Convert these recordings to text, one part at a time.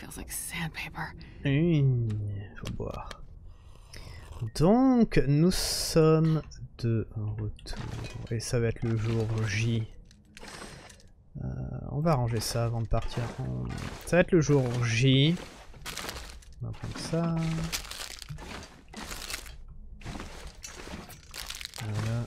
Faut boire. Donc, nous sommes de retour. Et ça va être le jour J. On va ranger ça avant de partir. Ça va être le jour J. On va prendre ça. Voilà.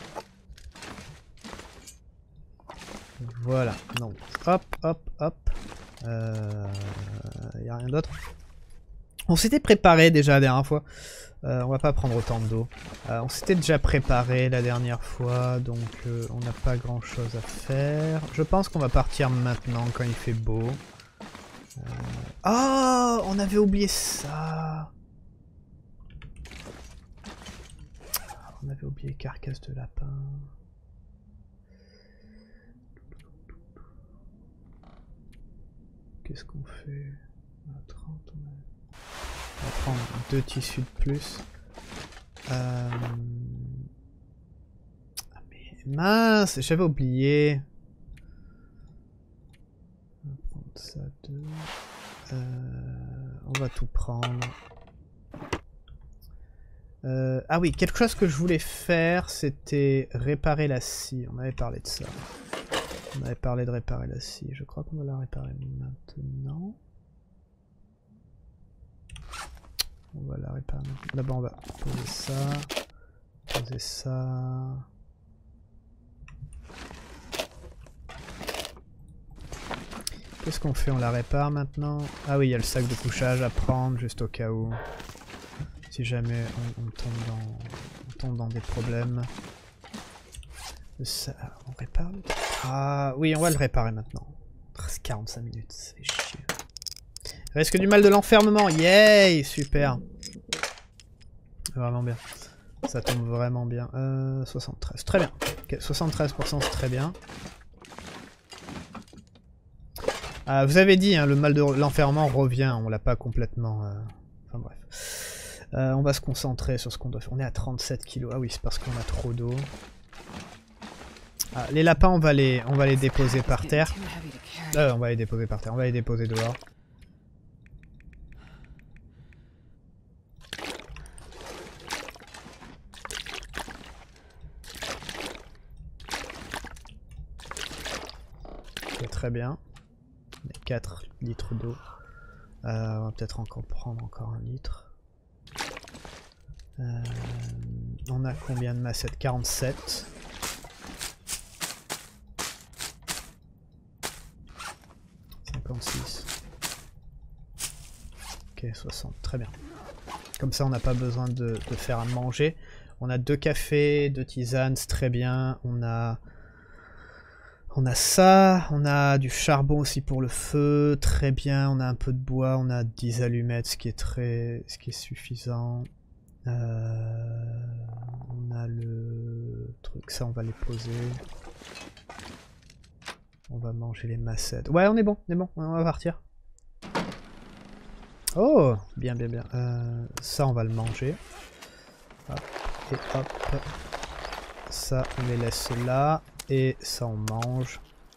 Voilà. Donc, hop, hop, hop. Y a rien d'autre. On s'était préparé déjà la dernière fois. On va pas prendre autant d'eau. On s'était déjà préparé la dernière fois, donc on n'a pas grand chose à faire. Je pense qu'on va partir maintenant quand il fait beau. Oh, on avait oublié ça. On avait oublié carcasse de lapin. Qu'est-ce qu'on fait? On a 30, on va prendre 2 tissus de plus. Ah mais mince, j'avais oublié. On va prendre ça 2. On va tout prendre. Ah oui, quelque chose que je voulais faire, c'était réparer la scie. On avait parlé de ça. On avait parlé de réparer la scie. Je crois qu'on va la réparer maintenant. On va la réparer maintenant. D'abord, on va poser ça. Poser ça. Qu'est-ce qu'on fait? On la répare maintenant? Ah oui, il y a le sac de couchage à prendre, juste au cas où. Si jamais on tombe dans des problèmes. Ça, on répare? Ah oui, on va le réparer maintenant. 45 minutes, ça fait chier. Risque du mal de l'enfermement, yay, super. Vraiment bien. Ça tombe vraiment bien. 73, très bien. Okay, 73% c'est très bien. Vous avez dit, hein, le mal de l'enfermement revient, on l'a pas complètement... Enfin bref. On va se concentrer sur ce qu'on doit faire. On est à 37 kg. Ah oui, c'est parce qu'on a trop d'eau. Ah, les lapins, on va les déposer par terre. On va les déposer par terre. On va les déposer dehors. Ok, très bien. On a 4 litres d'eau. On va peut-être encore prendre encore 1 litre. On a combien de massettes? 47. Ok, 60, très bien. Comme ça, on n'a pas besoin de faire à manger. On a 2 cafés, 2 tisanes, c'est très bien. On a ça, on a du charbon aussi pour le feu, très bien. On a un peu de bois, on a 10 allumettes, ce qui est suffisant. On a le truc, ça on va les poser. On va manger les massettes. Ouais, on est bon, on va partir. Oh, bien, bien, bien. Ça, on va le manger. Hop, et hop. Ça, on les laisse là. Et ça, on mange.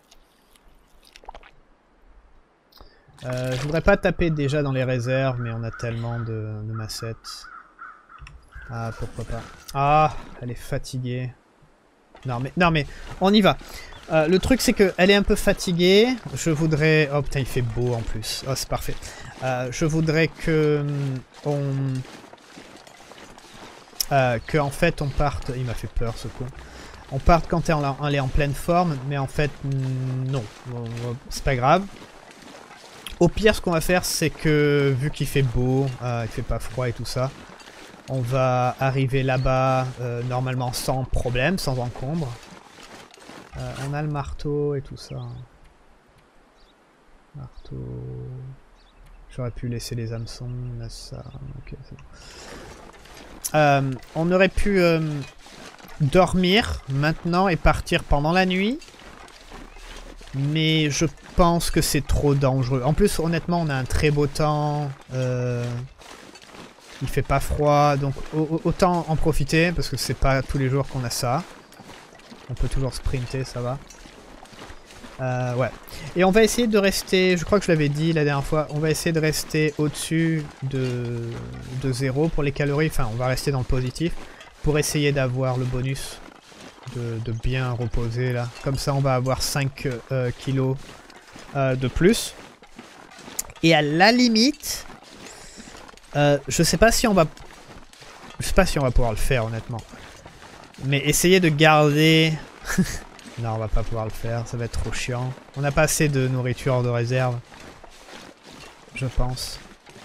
Je voudrais pas taper déjà dans les réserves, mais on a tellement de massettes. Ah, pourquoi pas. Ah, elle est fatiguée. Non, mais, on y va. Le truc, c'est qu'elle est un peu fatiguée. Je voudrais... Oh, putain, il fait beau en plus. Oh, c'est parfait. Je voudrais que... en fait, on parte... Il m'a fait peur, ce con. On parte quand elle est en pleine forme, mais en fait, non. C'est pas grave. Au pire, ce qu'on va faire, c'est que, vu qu'il fait beau, il fait pas froid et tout ça, on va arriver là-bas, normalement sans problème, sans encombre. On a le marteau et tout ça. Marteau... J'aurais pu laisser les hameçons, on a ça. Ok, c'est bon. On aurait pu dormir maintenant et partir pendant la nuit. Mais je pense que c'est trop dangereux. En plus, honnêtement, on a un très beau temps. Il fait pas froid, donc autant en profiter, parce que c'est pas tous les jours qu'on a ça. On peut toujours sprinter, ça va. Ouais. Et on va essayer de rester, je crois que je l'avais dit la dernière fois, on va essayer de rester au-dessus de 0 pour les calories. Enfin, on va rester dans le positif pour essayer d'avoir le bonus de bien reposer là. Comme ça, on va avoir 5 kilos de plus. Et à la limite, je sais pas si on va pouvoir le faire honnêtement. Mais essayer de garder... Non, on va pas pouvoir le faire, ça va être trop chiant. On n'a pas assez de nourriture de réserve. Je pense.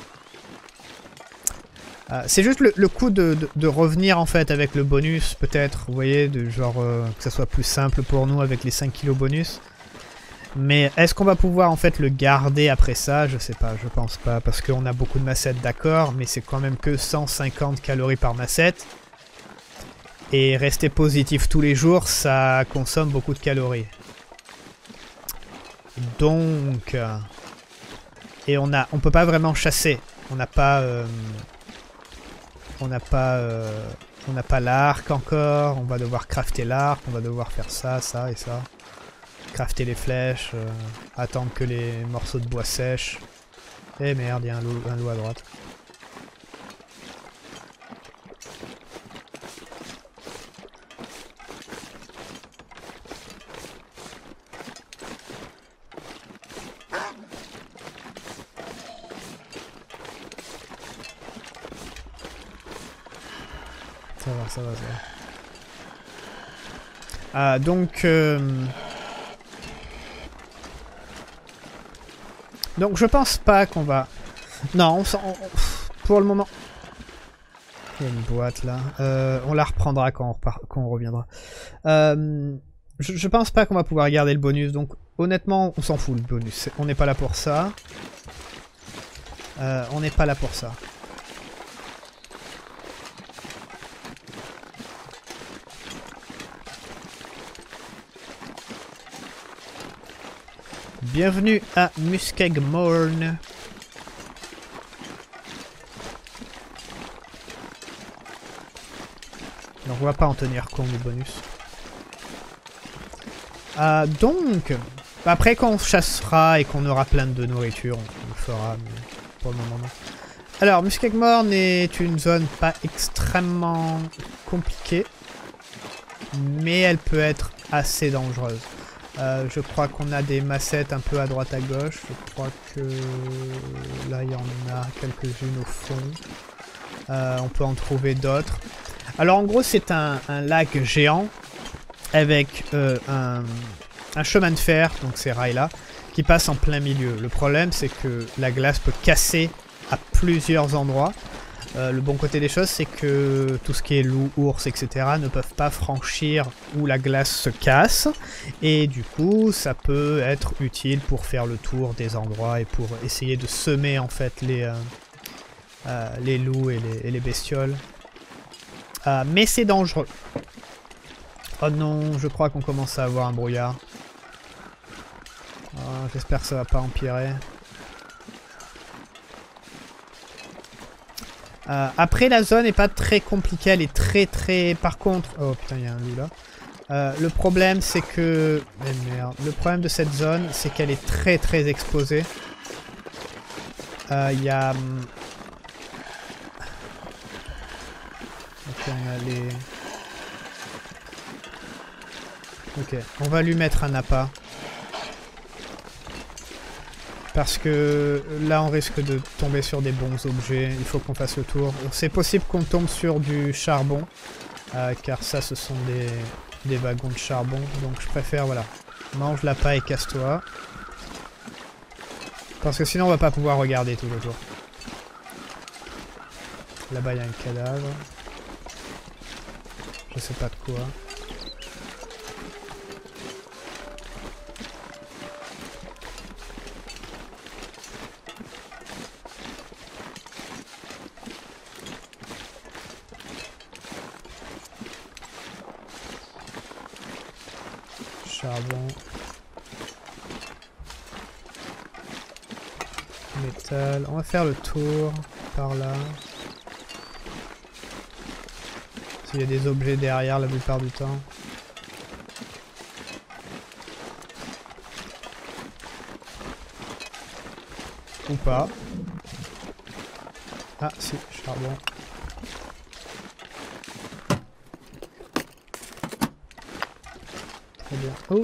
C'est juste le coup de revenir en fait avec le bonus, peut-être, vous voyez, de genre que ça soit plus simple pour nous avec les 5 kilos bonus. Mais est-ce qu'on va pouvoir en fait le garder après ça? Je sais pas, je pense pas, parce qu'on a beaucoup de massettes, d'accord, mais c'est quand même que 150 calories par massette. Et rester positif tous les jours, ça consomme beaucoup de calories. Donc... et on peut pas vraiment chasser. On n'a pas... on n'a pas l'arc encore. On va devoir crafter l'arc. On va devoir faire ça, ça et ça. Crafter les flèches. Attendre que les morceaux de bois sèchent. Eh merde, il y a un loup à droite. Ça va. Donc je pense pas qu'on va... Non, pour le moment... Il y a une boîte là. On la reprendra quand on reviendra. Je pense pas qu'on va pouvoir garder le bonus, donc honnêtement, on s'en fout le bonus. On n'est pas là pour ça. On n'est pas là pour ça. Bienvenue à Muskegmorn. Donc on va pas en tenir compte du bonus. Donc, après quand on chassera et qu'on aura plein de nourriture, on le fera, mais pour le moment non. Alors, Muskegmorn est une zone pas extrêmement compliquée, mais elle peut être assez dangereuse. Je crois qu'on a des massettes un peu à droite à gauche. Je crois que là il y en a quelques-unes au fond. On peut en trouver d'autres. Alors en gros c'est un lac géant avec un chemin de fer, donc ces rails là, qui passe en plein milieu. Le problème c'est que la glace peut casser à plusieurs endroits. Le bon côté des choses, c'est que tout ce qui est loup, ours, etc. ne peuvent pas franchir où la glace se casse. Et du coup, ça peut être utile pour faire le tour des endroits et pour essayer de semer en fait les loups et les bestioles. Mais c'est dangereux. Oh non, je crois qu'on commence à avoir un brouillard. J'espère que ça va pas empirer. Après la zone n'est pas très compliquée, elle est très... Par contre... Oh putain, il y a un loup là. Le problème c'est que... Mais merde. Le problème de cette zone c'est qu'elle est très exposée. Il y a... Ok, on a les... Ok, on va lui mettre un appât. Parce que là on risque de tomber sur des bons objets, il faut qu'on fasse le tour. C'est possible qu'on tombe sur du charbon, car ça ce sont des wagons de charbon, donc je préfère, voilà, mange l'appât et casse-toi. Parce que sinon on va pas pouvoir regarder tout le tour. Là-bas il y a un cadavre. Je sais pas de quoi. Charbon. Métal. On va faire le tour par là. S'il y a des objets derrière la plupart du temps. Ou pas. Ah si, charbon. Très bien. Oh!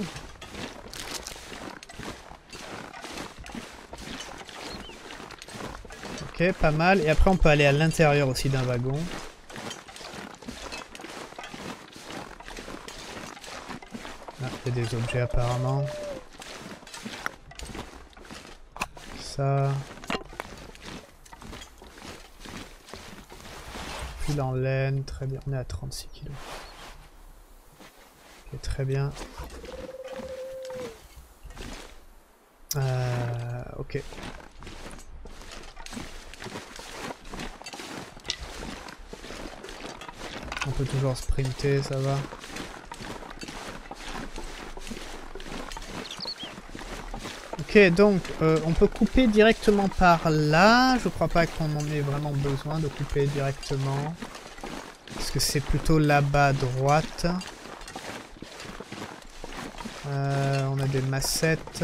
Ok, pas mal. Et après on peut aller à l'intérieur aussi d'un wagon. Ah, il y a des objets apparemment. Ça. Fil en laine, très bien. On est à 36 kg. Ok, très bien. Ok. On peut toujours sprinter, ça va. Ok, donc on peut couper directement par là. Je crois pas qu'on en ait vraiment besoin de couper directement. Parce que c'est plutôt là-bas à droite. On a des massettes.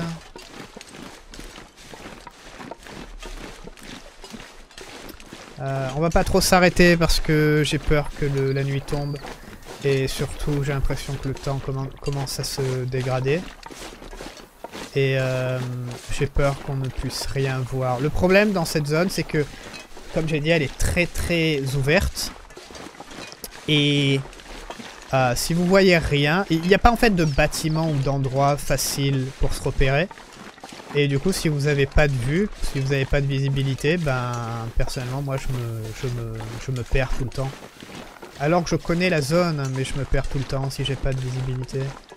On va pas trop s'arrêter parce que j'ai peur que la nuit tombe. Et surtout j'ai l'impression que le temps commence à se dégrader. Et j'ai peur qu'on ne puisse rien voir. Le problème dans cette zone, c'est que, comme j'ai dit, elle est très très ouverte. Et si vous voyez rien, il n'y a pas en fait de bâtiment ou d'endroit facile pour se repérer. Et du coup, si vous n'avez pas de vue, si vous n'avez pas de visibilité, ben personnellement, moi je me perds tout le temps. Alors que je connais la zone, mais je me perds tout le temps si j'ai pas de visibilité.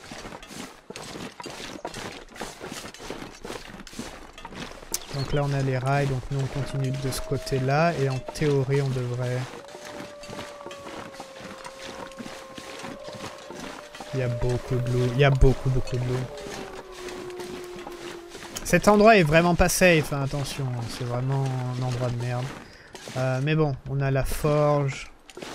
Donc là on a les rails, donc nous on continue de ce côté-là, et en théorie on devrait... Il y a beaucoup de l'eau, il y a beaucoup de l'eau. Cet endroit est vraiment pas safe, hein, attention, c'est vraiment un endroit de merde. Mais bon, on a la forge.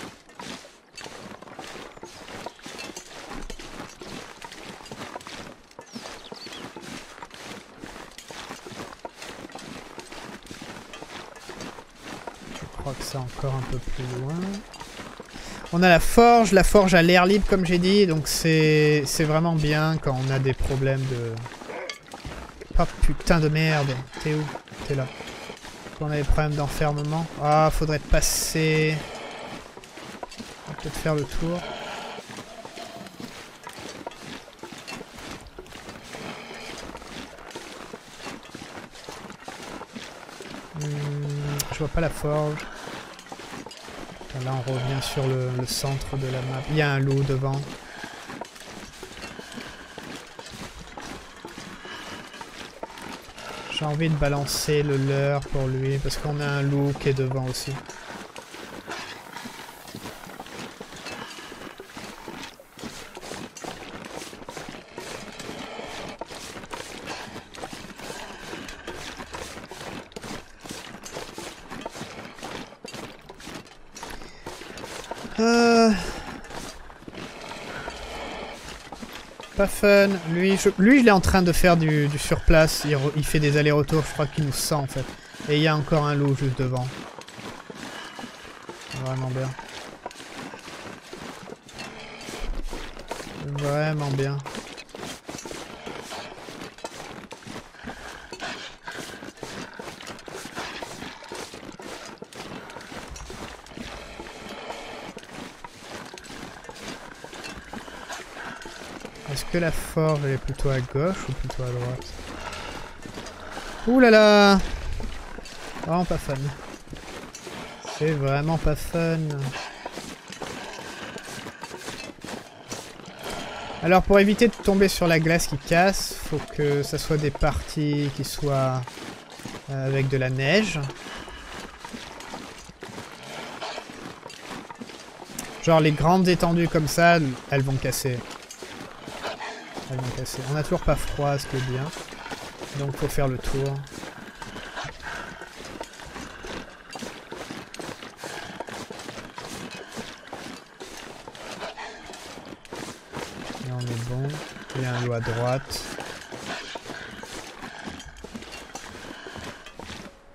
Je crois que c'est encore un peu plus loin. On a la forge à l'air libre comme j'ai dit, donc c'est vraiment bien quand on a des problèmes de... Oh putain de merde, t'es où? T'es là. Quand on a des problèmes d'enfermement. Ah, faudrait passer... On va peut-être faire le tour. Je vois pas la forge. Là on revient sur le centre de la map. Il y a un loup devant. J'ai envie de balancer le leurre pour lui parce qu'on a un loup qui est devant aussi. Pas fun. Lui, il est en train de faire du surplace. Il fait des allers-retours. Je crois qu'il nous sent en fait. Et il y a encore un loup juste devant. Vraiment bien. Vraiment bien. Est-ce que la forge elle est plutôt à gauche ou plutôt à droite? Ouh là là! Vraiment pas fun. C'est vraiment pas fun. Alors pour éviter de tomber sur la glace qui casse, faut que ça soit des parties qui soient avec de la neige. Genre les grandes étendues comme ça, elles vont casser. Elles vont casser. On a toujours pas froid, ce qui est bien. Donc faut faire le tour. Et on est bon. Il y a un loup à droite.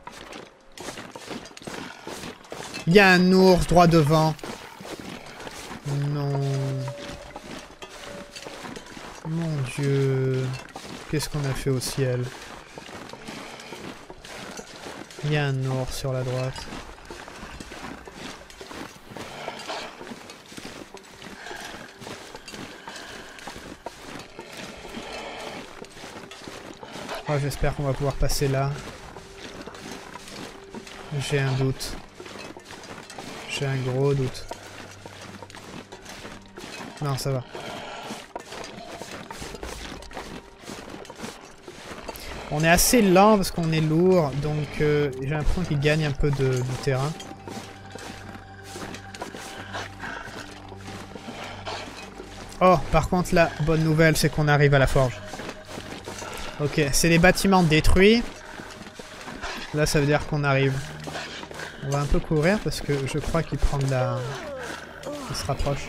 Il y a un ours droit devant. Non. Mon Dieu. Qu'est-ce qu'on a fait au ciel? Il y a un ours sur la droite. Oh, j'espère qu'on va pouvoir passer là. J'ai un doute. J'ai un gros doute. Non, ça va. On est assez lent parce qu'on est lourd, donc j'ai l'impression qu'il gagne un peu du terrain. Oh, par contre, la bonne nouvelle, c'est qu'on arrive à la forge. Ok, c'est les bâtiments détruits. Là, ça veut dire qu'on arrive. On va un peu courir parce que je crois qu'il prend de la... Il se rapproche.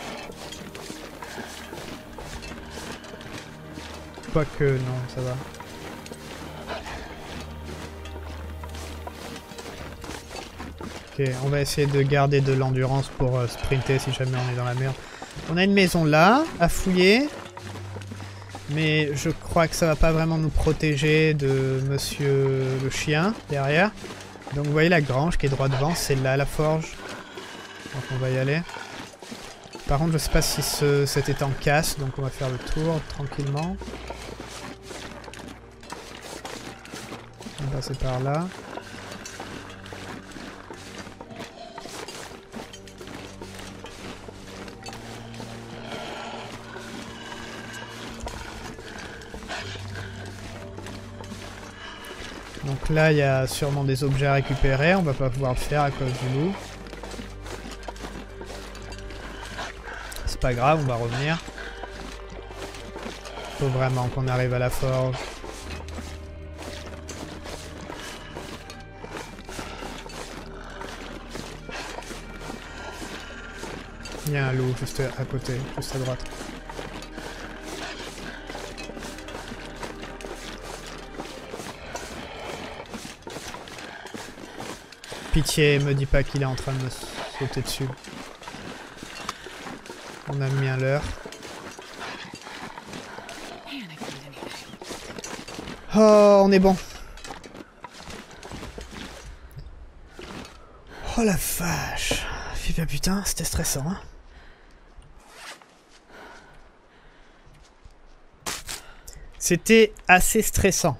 Quoique, non, ça va. Ok, on va essayer de garder de l'endurance pour sprinter si jamais on est dans la merde. On a une maison là, à fouiller. Mais je crois que ça va pas vraiment nous protéger de monsieur le chien derrière. Donc vous voyez la grange qui est droit devant, c'est là la forge. Donc on va y aller. Par contre je sais pas si cet étang casse, donc on va faire le tour tranquillement. On va passer par là. Donc là, il y a sûrement des objets à récupérer. On va pas pouvoir le faire à cause du loup. C'est pas grave, on va revenir. Faut vraiment qu'on arrive à la forge. Il y a un loup juste à côté, juste à droite. Pitié, me dis pas qu'il est en train de me sauter dessus. On a mis un leurre. Oh, on est bon. Oh la vache. Putain, c'était stressant. Hein. C'était assez stressant.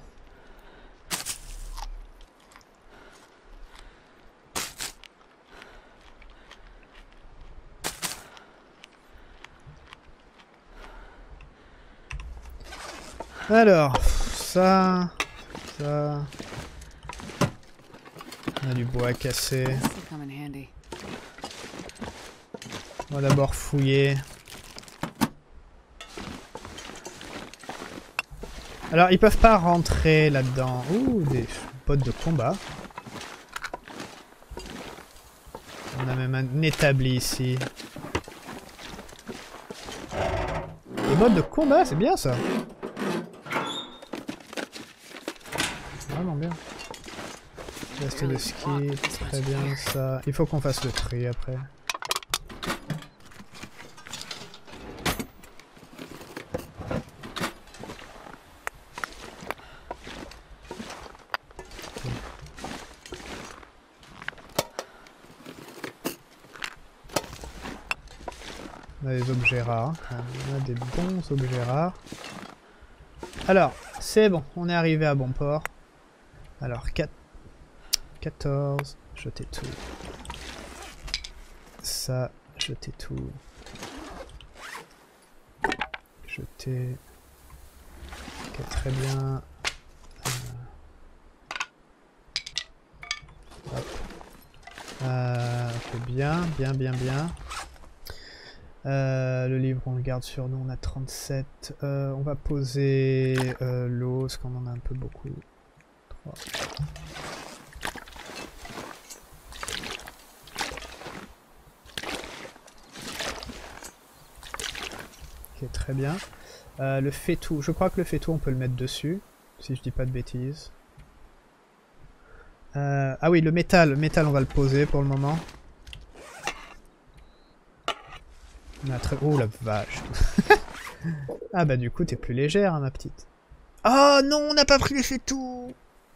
Alors, ça... On a du bois à casser. On va d'abord fouiller. Alors, ils peuvent pas rentrer là-dedans. Ouh, des bottes de combat. On a même un établi ici. Des bottes de combat, c'est bien ça. Vraiment bien. Veste de ski, très bien ça. Il faut qu'on fasse le tri après. On a des objets rares. On a des bons objets rares. Alors, c'est bon. On est arrivé à bon port. Alors, 14. Jeter tout. Ça, jeter tout. Jeter. Ok, très bien. Hop. Ok, bien. Le livre, on le garde sur nous, on a 37. On va poser l'eau, parce qu'on en a un peu beaucoup. 3. Ok, très bien. Le faitout, je crois que le faitout, on peut le mettre dessus, si je dis pas de bêtises. Ah oui, le métal on va le poser pour le moment. On a très... Oh la vache. Ah bah du coup t'es plus légère hein, ma petite. Oh non, on n'a pas pris les fétous.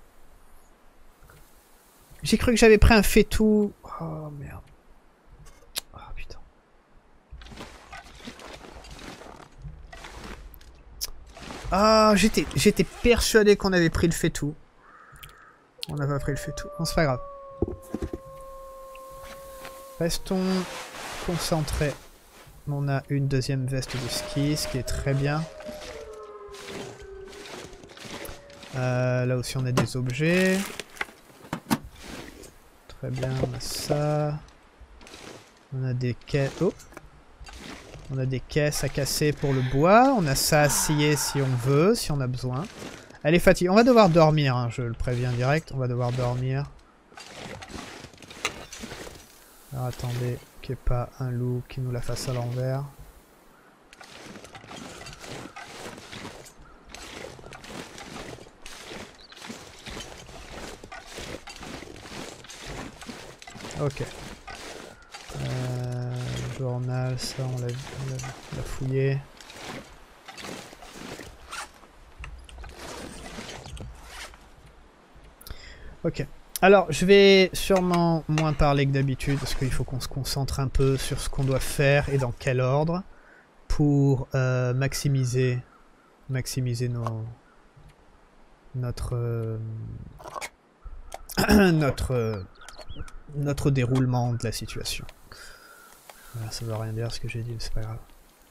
J'ai cru que j'avais pris un fétou. Oh merde. Oh putain. Ah, j'étais persuadé qu'on avait pris le fétou. On n'a pas pris le fétou. Non, c'est pas grave. Restons concentrés. On a une deuxième veste de ski, ce qui est très bien. Là aussi on a des objets. Très bien, on a ça. On a des caisses. Oh. On a des caisses à casser pour le bois. On a ça à scier si on veut, si on a besoin. Elle est fatiguée. On va devoir dormir, hein, je le préviens direct. On va devoir dormir. Alors attendez, qu'il n'y ait pas un loup qui nous la fasse à l'envers. Ok. Journal, ça on l'a fouillé. Ok. Alors, je vais sûrement moins parler que d'habitude, parce qu'il faut qu'on se concentre un peu sur ce qu'on doit faire et dans quel ordre, pour maximiser notre déroulement de la situation. Voilà, ça veut rien dire ce que j'ai dit, mais c'est pas grave.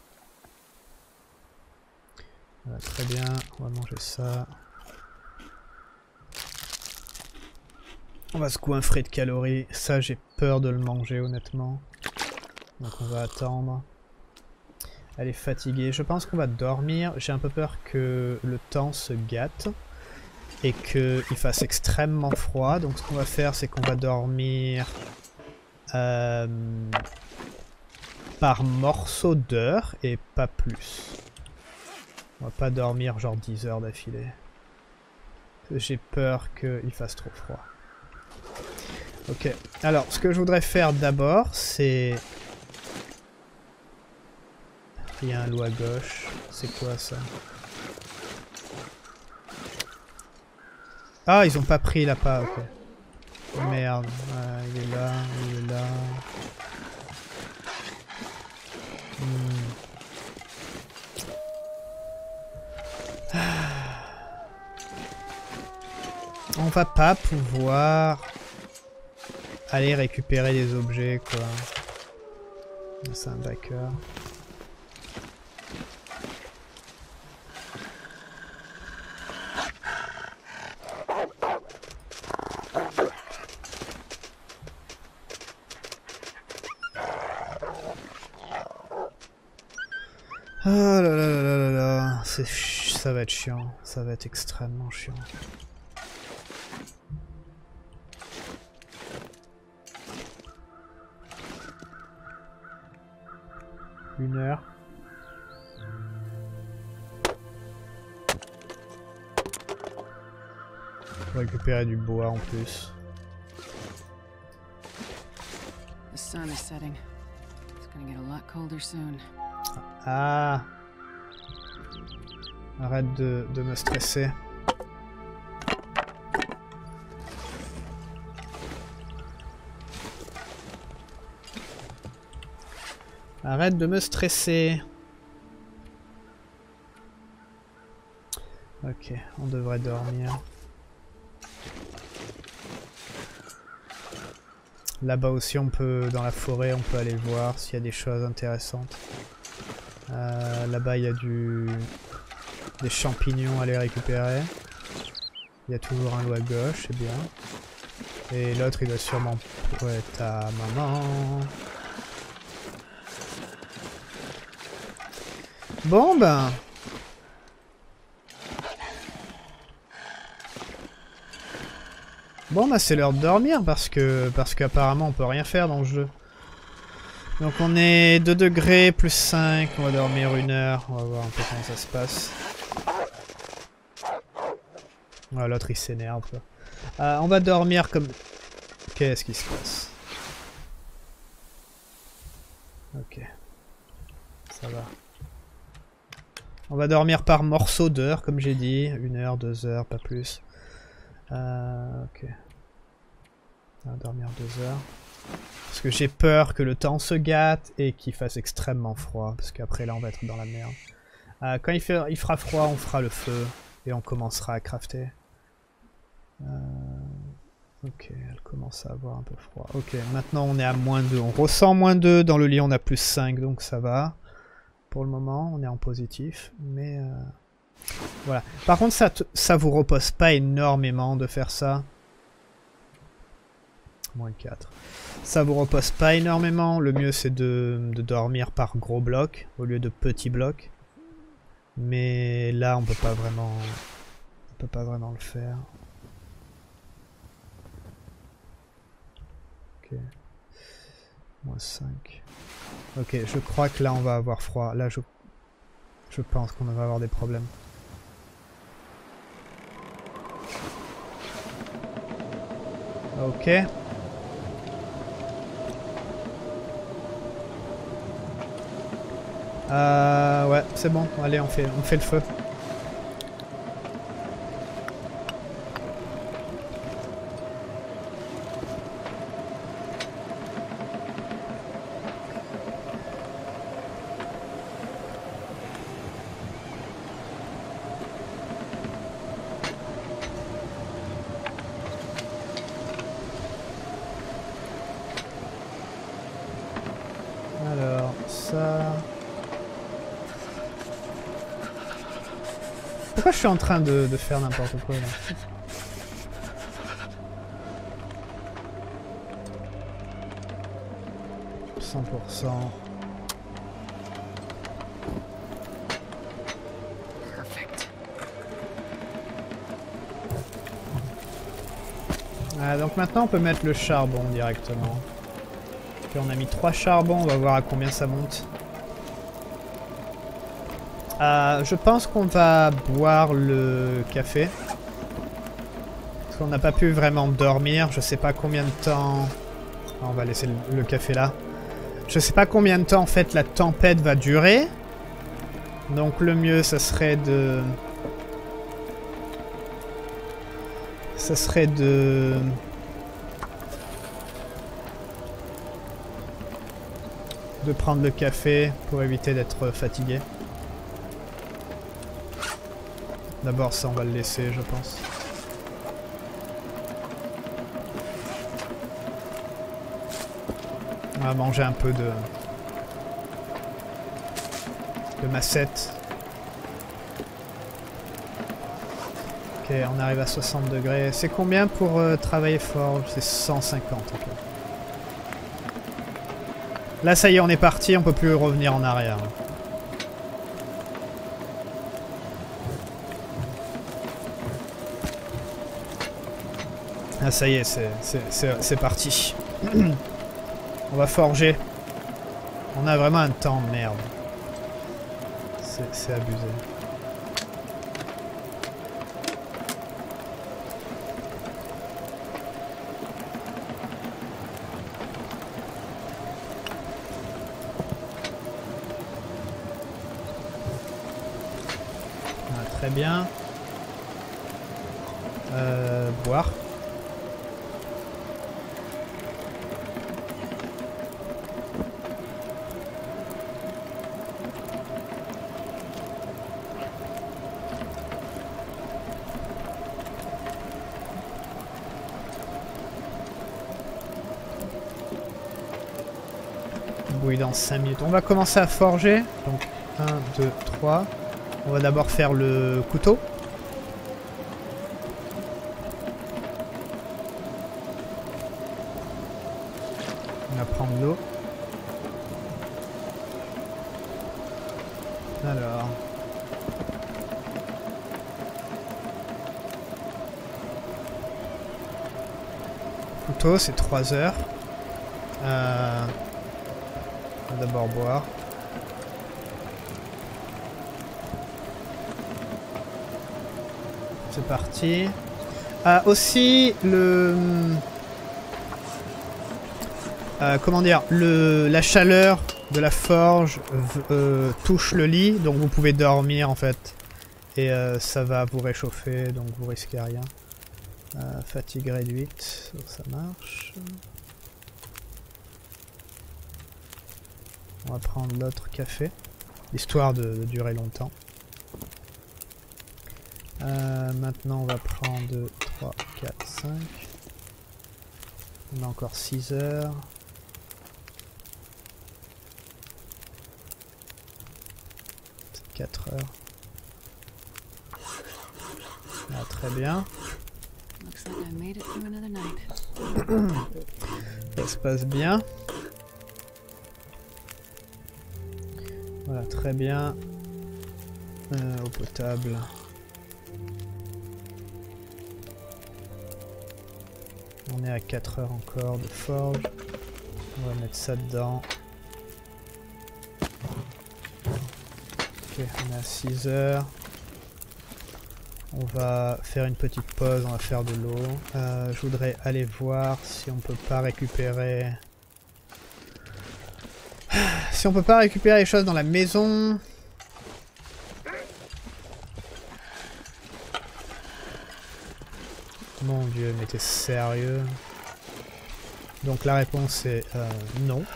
Voilà, très bien, on va manger ça. On va se goinfrer de calories. Ça, j'ai peur de le manger, honnêtement. Donc on va attendre. Elle est fatiguée. Je pense qu'on va dormir. J'ai un peu peur que le temps se gâte. Et qu'il fasse extrêmement froid. Donc ce qu'on va faire, c'est qu'on va dormir... par morceaux d'heures et pas plus. On va pas dormir genre 10 heures d'affilée. J'ai peur qu'il fasse trop froid. Ok, alors ce que je voudrais faire d'abord, c'est... Il y a un loup à gauche. C'est quoi ça? Ah, ils ont pas pris l'appât, ok. Merde, il est là, il est là. On va pas pouvoir aller récupérer des objets, quoi. C'est un backer. Oh là là là là là là, ça va être chiant, ça va être extrêmement chiant. Une heure. Faut récupérer du bois en plus. The sun is setting. It's gonna get a lot colder soon. Ah! Arrête de me stresser. Arrête de me stresser. Ok, on devrait dormir. Là-bas aussi, on peut, dans la forêt, on peut aller voir s'il y a des choses intéressantes. Là-bas, il y a des champignons à les récupérer. Il y a toujours un loup à gauche, c'est bien. Et l'autre, il doit sûrement... Ouais, ta maman. Bon, ben... Bon, bah c'est l'heure de dormir parce qu'apparemment on peut rien faire dans le jeu. Donc on est 2 degrés plus 5, on va dormir 1 heure, on va voir un peu comment ça se passe. Ah, l'autre il s'énerve. On va dormir comme... Qu'est-ce qui se passe? Ok. ça va. On va dormir par morceaux d'heures, comme j'ai dit. 1 heure, 2 heures, pas plus. Ok. On va dormir 2 heures. Parce que j'ai peur que le temps se gâte et qu'il fasse extrêmement froid. Parce qu'après là, on va être dans la merde. Quand il fera froid, on fera le feu. Et on commencera à crafter. Ok, elle commence à avoir un peu froid. Ok, maintenant on est à -2. On ressent -2. Dans le lit, on a +5, donc ça va. Pour le moment, on est en positif. Mais voilà. Par contre, ça vous repose pas énormément de faire ça. -4. Ça vous repose pas énormément. Le mieux, c'est de dormir par gros blocs au lieu de petits blocs. Mais là, on peut pas vraiment le faire. Ok. -5. Ok, je crois que là, on va avoir froid. Là, je pense qu'on va avoir des problèmes. Ok. Ouais, c'est bon. Allez, on fait le feu. Alors, ça... Pourquoi je suis en train de faire n'importe quoi là? « 100%. Perfect. Donc maintenant on peut mettre le charbon directement. Puis on a mis 3 charbons, on va voir à combien ça monte. Je pense qu'on va boire le café. Parce qu'on n'a pas pu vraiment dormir. Je sais pas combien de temps... On va laisser le café là. Je sais pas combien de temps en fait la tempête va durer. Donc le mieux ça serait de... de prendre le café pour éviter d'être fatigué. D'abord ça on va le laisser je pense. On va manger un peu de massette. Ok, on arrive à 60 degrés. C'est combien pour travailler fort? C'est 150. Okay. Là ça y est on est parti, on peut plus revenir en arrière. Ah ça y est, c'est parti. On va forger. On a vraiment un temps de merde. C'est abusé. Ah, très bien. Boire. Oui, dans 5 minutes. On va commencer à forger. Donc 1, 2, 3. On va d'abord faire le couteau. On va prendre l'eau. Alors. Couteau, c'est 3 heures. On va d'abord boire. C'est parti. Aussi, comment dire, la chaleur de la forge touche le lit, donc vous pouvez dormir en fait. Et ça va vous réchauffer, donc vous risquez rien. Fatigue réduite, ça marche. On va prendre l'autre café, histoire de durer longtemps. Maintenant on va prendre 2, 3, 4, 5. On a encore 6 heures. C'est 4 heures. Ah, très bien. Ça se passe bien. Voilà, très bien. Eau potable. On est à 4 heures encore de forge. On va mettre ça dedans. Ok, on est à 6 heures. On va faire une petite pause, on va faire de l'eau. Je voudrais aller voir si on peut pas récupérer... Si on peut pas récupérer les choses dans la maison. Mon dieu, mais t'es sérieux? Donc la réponse est non.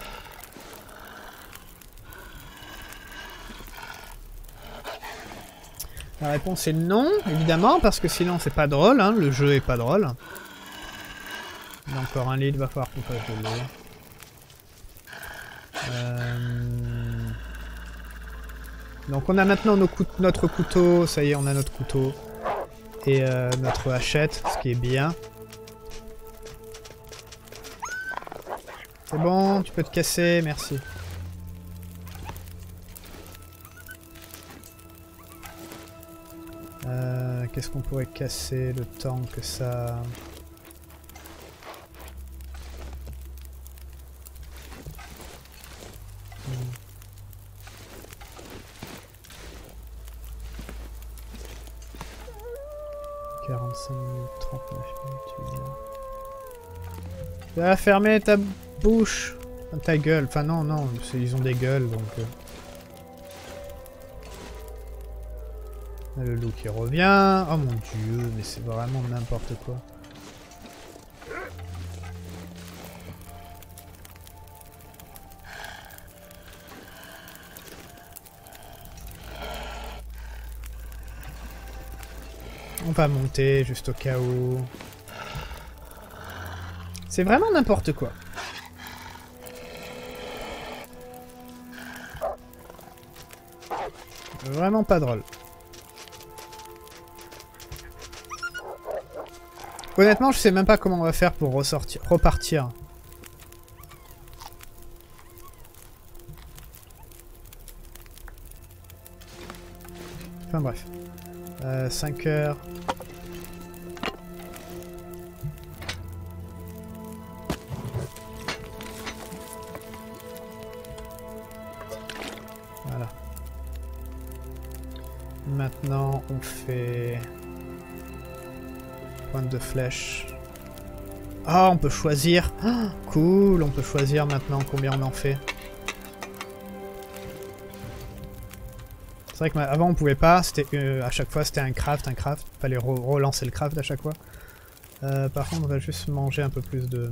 La réponse est non, évidemment, parce que sinon c'est pas drôle, hein, le jeu est pas drôle. Il y a encore un lit, il va falloir qu'on fasse de l'eau. Donc on a maintenant notre couteau, ça y est, on a notre couteau. Et notre hachette, ce qui est bien. C'est bon, tu peux te casser, merci. Qu'est-ce qu'on pourrait casser le temps que ça... 45 minutes, 39 minutes, 1 heure. Tu vas fermer ta bouche, ta gueule. Enfin non, non, ils ont des gueules donc... Le loup qui revient. Oh mon dieu, mais c'est vraiment n'importe quoi. On va monter juste au cas où. C'est vraiment n'importe quoi. Vraiment pas drôle. Honnêtement, je sais même pas comment on va faire pour repartir. Enfin bref. 5 heures. Voilà. Maintenant, on fait... Pointe de flèche. Ah, on peut choisir. Ah, cool, on peut choisir maintenant combien on en fait. C'est vrai qu'avant on pouvait pas, c'était à chaque fois c'était un craft. Fallait relancer le craft à chaque fois. Par contre, on va juste manger un peu plus de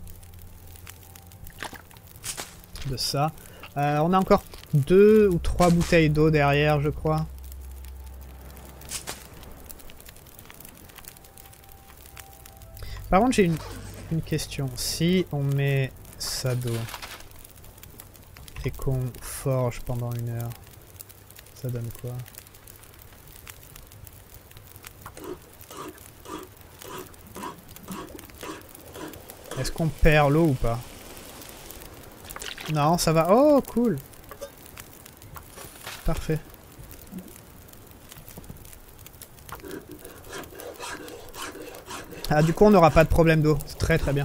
ça. On a encore 2 ou 3 bouteilles d'eau derrière, je crois. Par contre, j'ai une question. Si on met ça d'eau et qu'on forge pendant 1 heure, ça donne quoi? Est-ce qu'on perd l'eau ou pas? Non, ça va. Oh, cool. Parfait. Ah, du coup, on n'aura pas de problème d'eau. C'est très très bien.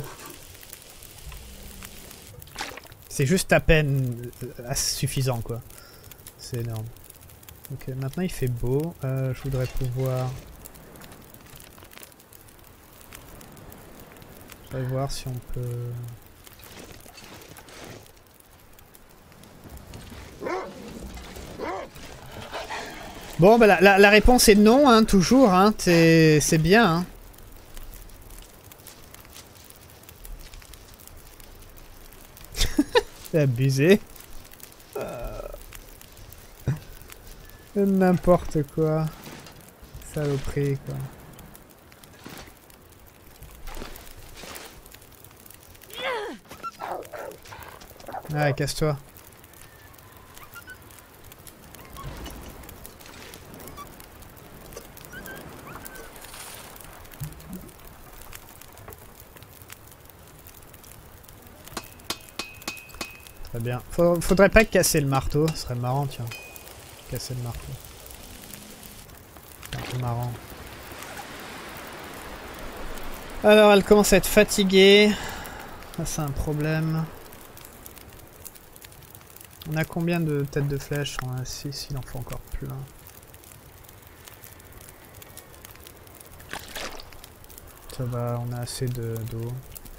C'est juste à peine suffisant, quoi. C'est énorme. Ok, maintenant il fait beau. Je voudrais pouvoir... Je vais voir si on peut... Bon, bah, la réponse est non, hein, toujours. Hein, c'est bien. Hein. C'est abusé. N'importe quoi. Saloperie, quoi. Ouais, casse-toi. Très bien. Faudrait pas casser le marteau, ce serait marrant, tiens. Casser le marteau. C'est un peu marrant. Alors, elle commence à être fatiguée. Ça, c'est un problème. On a combien de têtes de flèche? On a 6, il en faut encore plein. Ça va, on a assez d'eau.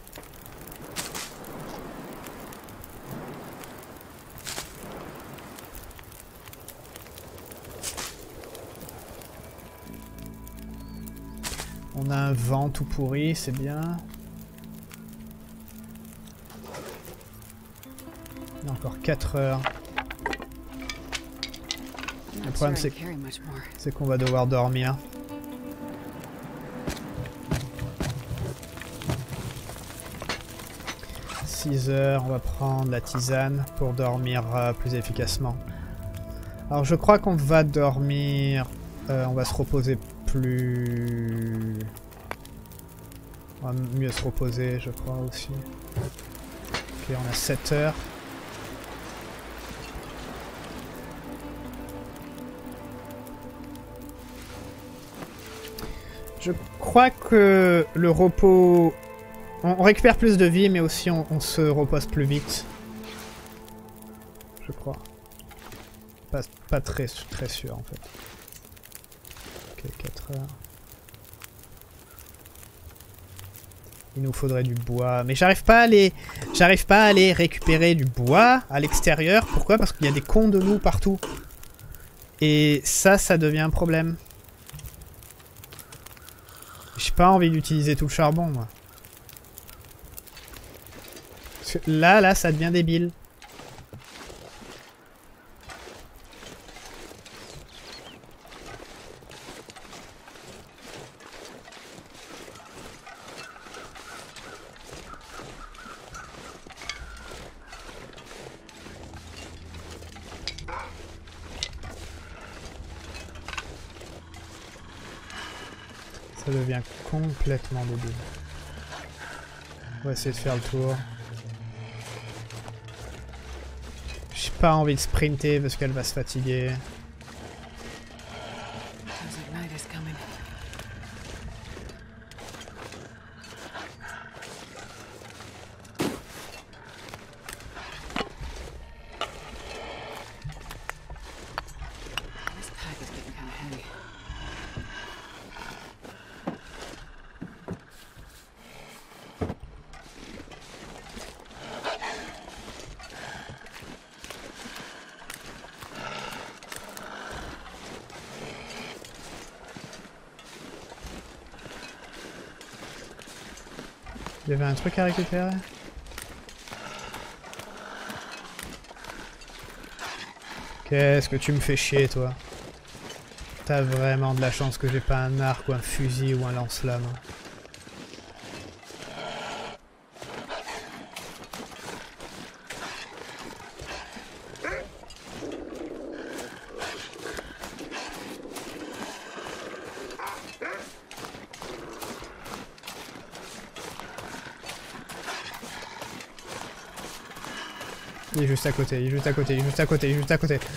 On a un vent tout pourri, c'est bien. Il y a encore 4 heures. Le problème c'est qu'on va devoir dormir. « 6 heures, on va prendre la tisane pour dormir plus efficacement. » Alors je crois qu'on va dormir... on va se reposer plus... On va mieux se reposer, je crois aussi. Ok, on a 7 heures. Je crois que le repos... On récupère plus de vie, mais aussi on se repose plus vite. Je crois. Pas très sûr, en fait. Ok, 4 heures. Il nous faudrait du bois. Mais j'arrive pas à aller récupérer du bois à l'extérieur. Pourquoi? Parce qu'il y a des cons de loups partout. Et ça devient un problème. J'ai pas envie d'utiliser tout le charbon, moi. Parce que là, ça devient débile. Ça devient complètement débile. On va essayer de faire le tour. J'ai pas envie de sprinter parce qu'elle va se fatiguer. Il y avait un truc à récupérer? Qu'est-ce que tu me fais chier, toi? T'as vraiment de la chance que j'ai pas un arc ou un fusil ou un lance-flamme. Il est juste à côté, il est juste à côté, il est juste à côté, il est juste à côté.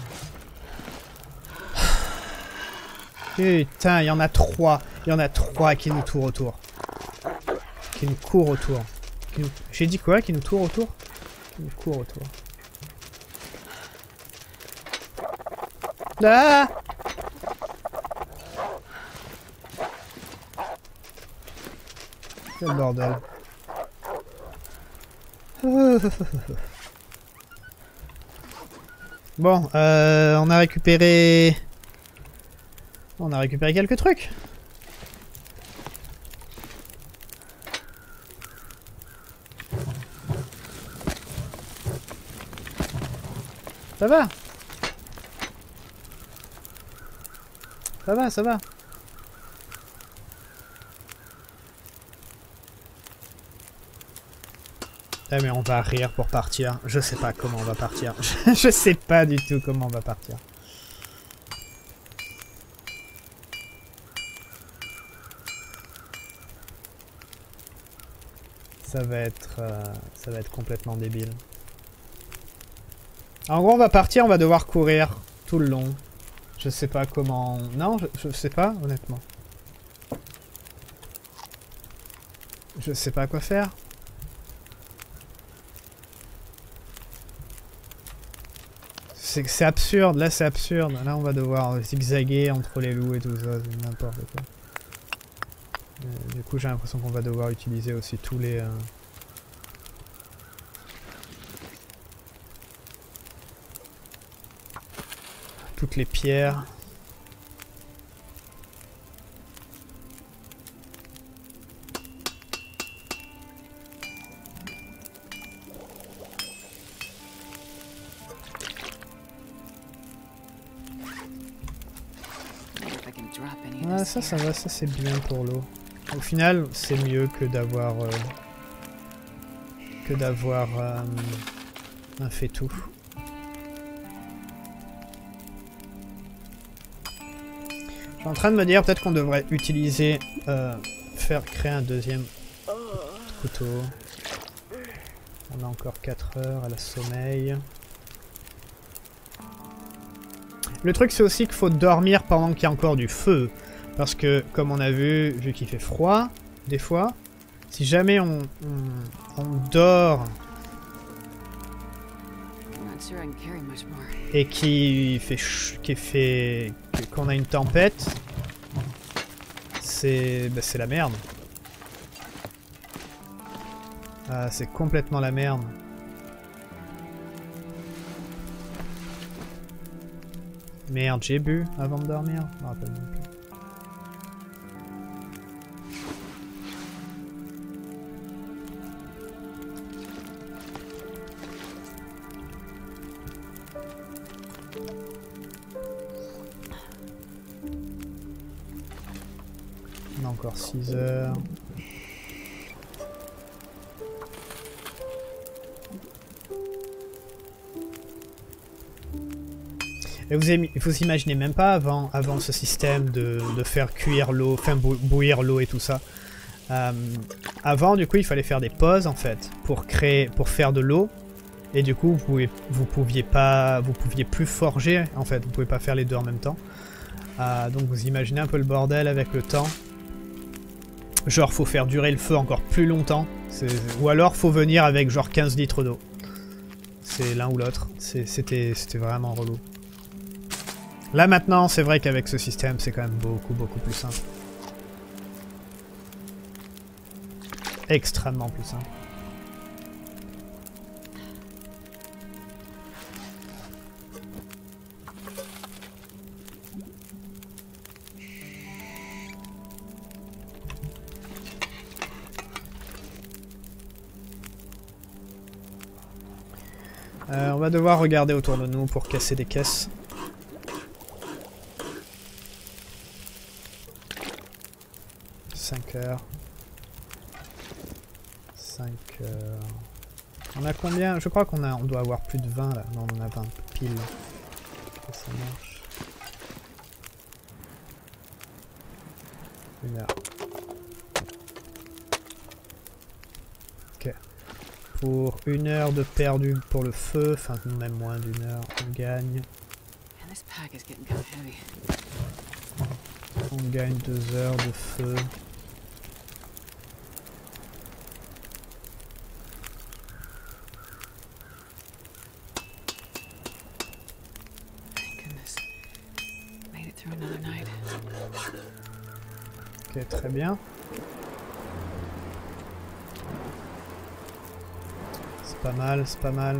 Putain, il y en a 3. Il y en a 3 qui nous tourent autour. Qui nous courent autour. Nous... J'ai dit quoi? Qui nous tourent autour? Qui nous courent autour. Ah! Quel bordel. Bon, on a récupéré On a récupéré quelques trucs. Ça va. Ça va, ça va. Ah mais on va rire pour partir. Je sais pas comment on va partir. Je sais pas du tout comment on va partir. Ça va être complètement débile. En gros, on va partir, on va devoir courir tout le long. Je sais pas comment... Non, je sais pas, honnêtement. Je sais pas quoi faire. C'est absurde, là c'est absurde. Là on va devoir zigzaguer entre les loups et tout ça, c'est n'importe quoi. Du coup j'ai l'impression qu'on va devoir utiliser aussi tous les... toutes les pierres. Ouais, ça va, ça c'est bien pour l'eau. Au final, c'est mieux que d'avoir un fait-tout. Je suis en train de me dire peut-être qu'on devrait utiliser, créer un deuxième couteau. On a encore 4 heures à la sommeil. Le truc c'est aussi qu'il faut dormir pendant qu'il y a encore du feu. Parce que, comme on a vu qu'il fait froid, des fois, si jamais on dort et qu'on a une tempête, c'est la merde. Ah, c'est complètement la merde. Merde, j'ai bu avant de dormir. Je me rappelle même plus. On a encore 6 heures. Et vous imaginez même pas avant ce système de faire cuire l'eau, enfin bouillir l'eau et tout ça. Avant, du coup, il fallait faire des pauses en fait pour faire de l'eau. Et du coup, vous pouviez plus forger en fait. Vous pouvez pas faire les deux en même temps. Donc vous imaginez un peu le bordel avec le temps. Genre, faut faire durer le feu encore plus longtemps. Ou alors, faut venir avec genre 15 litres d'eau. C'est l'un ou l'autre. C'était vraiment relou. Là maintenant, c'est vrai qu'avec ce système, c'est quand même beaucoup plus simple. Extrêmement plus simple. On va devoir regarder autour de nous pour casser des caisses. Heures. 5 heures. On a combien? Je crois qu'on doit avoir plus de 20 là. Non, on en a 20 pile. Ça marche. 1 heure. Ok. Pour 1 heure de perdu pour le feu, enfin même moins d'1 heure, on gagne. On gagne 2 heures de feu. Ok, très bien. C'est pas mal, c'est pas mal.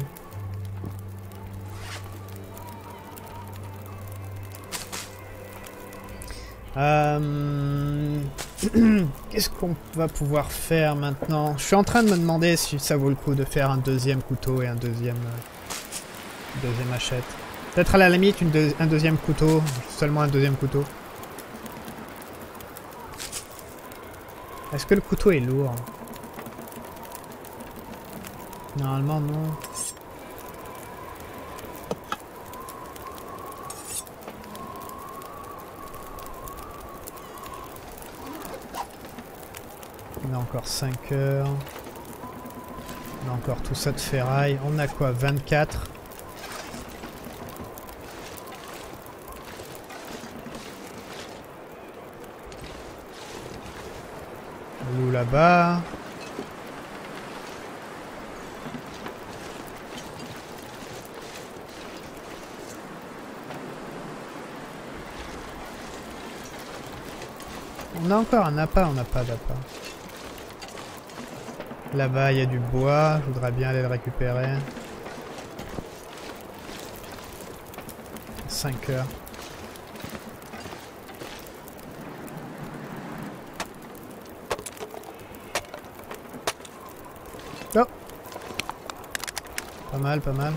Qu'est-ce qu'on va pouvoir faire maintenant? Je suis en train de me demander si ça vaut le coup de faire un deuxième couteau et un deuxième machette. Peut-être à la limite un deuxième couteau, seulement un deuxième couteau. Est-ce que le couteau est lourd? Normalement non. On a encore 5 heures. On a encore tout ça de ferraille. On a quoi? 24. Loup là-bas. On a encore un appât, on n'a pas d'appât. Là-bas, il y a du bois. Je voudrais bien aller le récupérer. 5 heures. Oh! Pas mal, pas mal.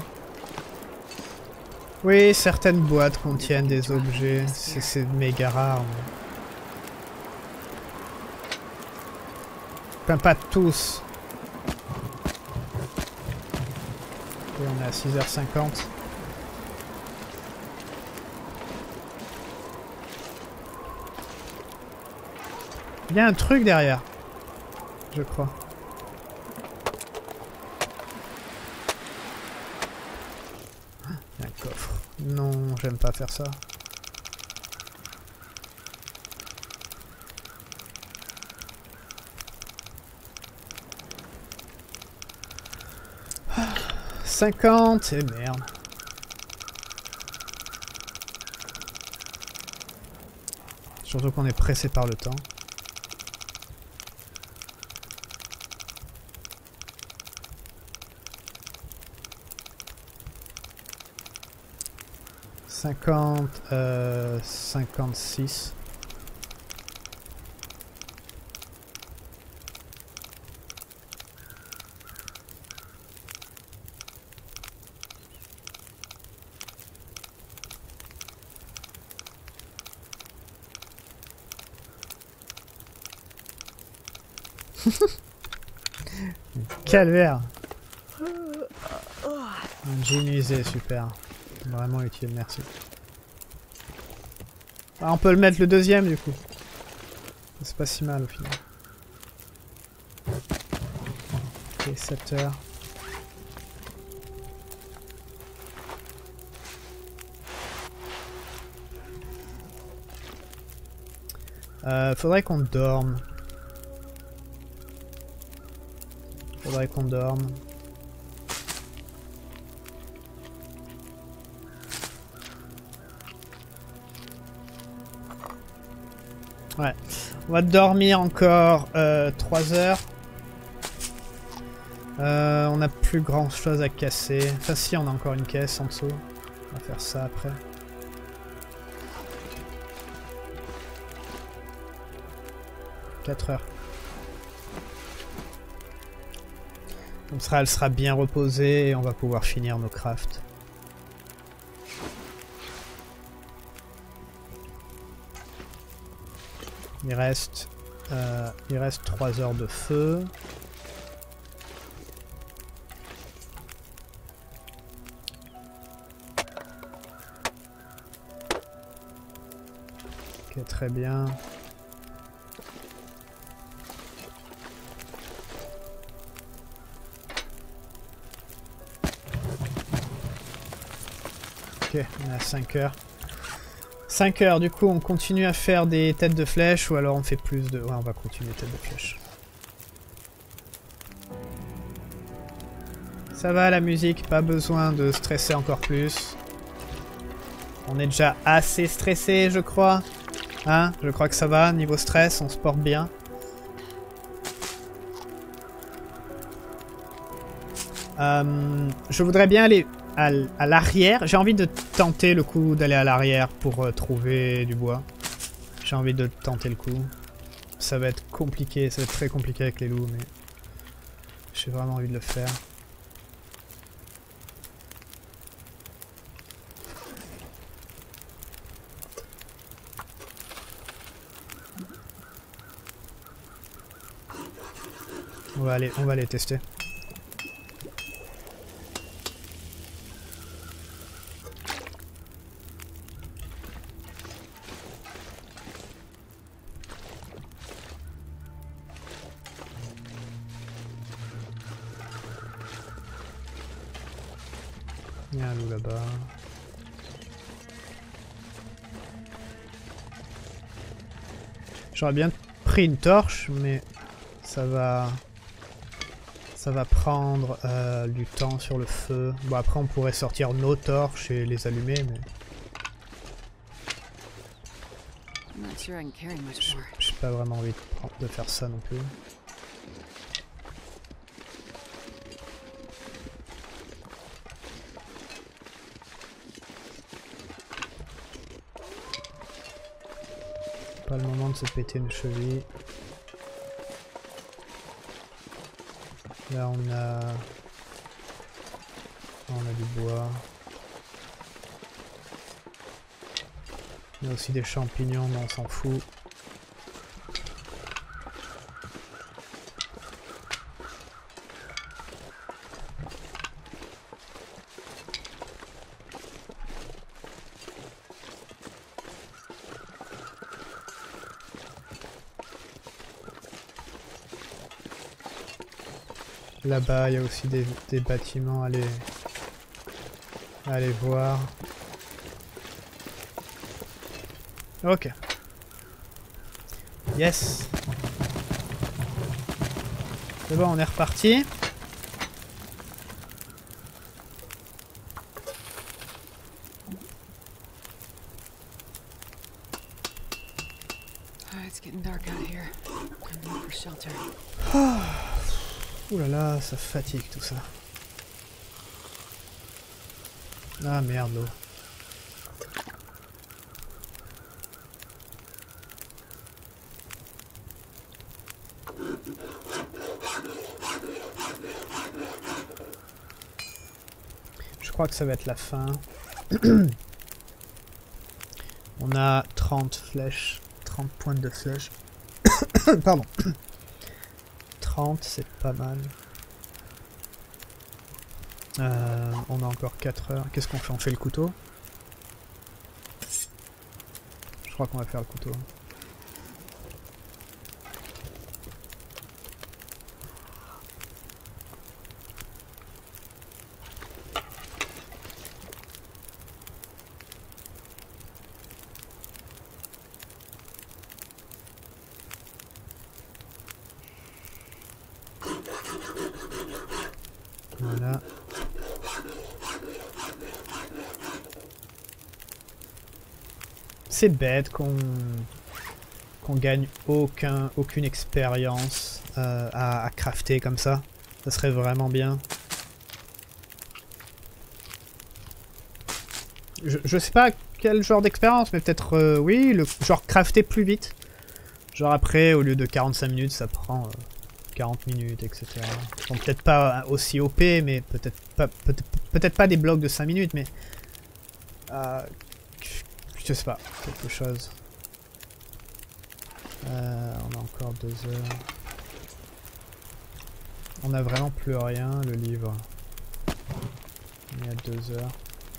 Oui, certaines boîtes contiennent des objets. C'est méga rare. Enfin, pas tous. Et on est à 6h50. Il y a un truc derrière. Je crois. Il y a un coffre. Non, j'aime pas faire ça. Ah, 50 et merde. Surtout qu'on est pressé par le temps. « 56. Calvaire. Un jean usé, super. Vraiment utile, merci. Ah, on peut le mettre le deuxième du coup. C'est pas si mal au final. Ok, 7 heures. Faudrait qu'on dorme. Faudrait qu'on dorme. Ouais, on va dormir encore 3 heures. On n'a plus grand chose à casser. Enfin si, on a encore une caisse en dessous. On va faire ça après. « 4 heures. Comme ça, elle sera bien reposée et on va pouvoir finir nos crafts. Il reste 3 heures de feu. Ok, très bien. Ok, on est à 5 heures. 5 heures, du coup on continue à faire des têtes de flèches ou alors on fait plus de... Ouais, on va continuer têtes de flèches. Ça va la musique, pas besoin de stresser encore plus. On est déjà assez stressé, je crois. Hein? Je crois que ça va, niveau stress, on se porte bien. Je voudrais bien aller à l'arrière. J'ai envie de tenter le coup d'aller à l'arrière pour trouver du bois. J'ai envie de tenter le coup. Ça va être compliqué, ça va être très compliqué avec les loups, mais j'ai vraiment envie de le faire. On va aller tester. Il y a un loup là-bas. J'aurais bien pris une torche, mais ça va prendre du temps sur le feu. Bon, après on pourrait sortir nos torches et les allumer, mais j'ai pas vraiment envie de faire ça non plus. Pas le moment de se péter une cheville. Là on a du bois. Il y a aussi des champignons, mais on s'en fout. Là-bas, il y a aussi des bâtiments à aller voir. Ok. Yes. C'est bon, on est reparti. It's getting dark out here. I'm looking for shelter. Ouh là là, ça fatigue tout ça. Ah merde, l'eau. Je crois que ça va être la fin. On a 30 flèches, 30 pointes de flèches. Pardon. 30, c'est pas mal. On a encore 4 heures. Qu'est-ce qu'on fait? On fait le couteau? Je crois qu'on va faire le couteau. Voilà. C'est bête qu'on gagne aucune expérience à crafter comme ça. Ça serait vraiment bien. Je sais pas quel genre d'expérience, mais peut-être oui, le genre crafter plus vite. Genre après, au lieu de 45 minutes, ça prend 40 minutes, etc. Bon, peut-être pas aussi OP, mais peut-être pas des blocs de 5 minutes, mais je sais pas, quelque chose. On a encore 2 heures. On a vraiment plus rien, le livre. Il y a 2 heures.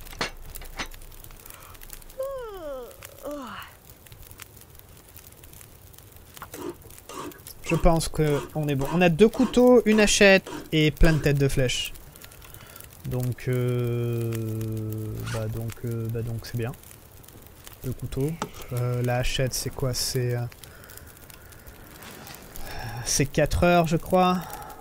Je pense qu'on est bon. On a 2 couteaux, une hachette et plein de têtes de flèches. Donc, donc c'est bien. 2 couteaux. La hachette, c'est quoi? C'est 4 heures, je crois.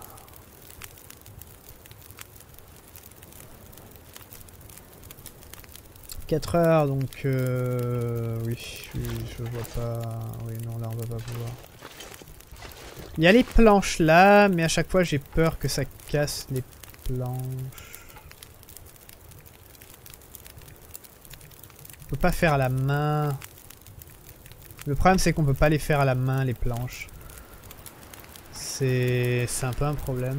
« 4 heures, donc oui, je vois pas... Oui, non, là, on va pas pouvoir. Il y a les planches là, mais à chaque fois, j'ai peur que ça casse les planches. On peut pas faire à la main. Le problème c'est qu'on peut pas les faire à la main les planches. C'est un peu un problème.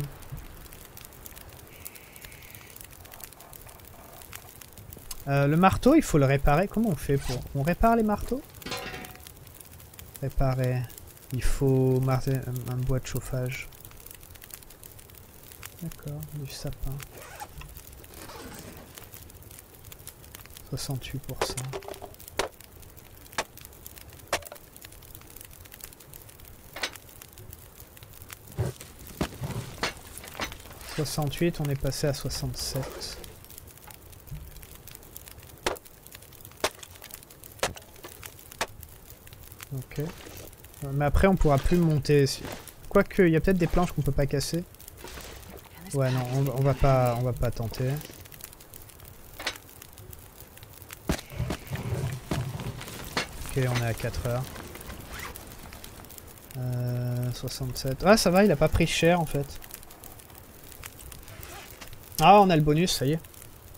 Le marteau, il faut le réparer. Comment on fait pour... On répare les marteaux? Réparer. Il faut un bois de chauffage. D'accord, du sapin. 68%. On est passé à 67. Ok. Mais après on pourra plus monter. Quoique, il y a peut-être des planches qu'on peut pas casser. Ouais non, on va pas tenter. Ok, on est à 4 heures. 67. Ah ça va, il a pas pris cher en fait. Ah, on a le bonus, ça y est.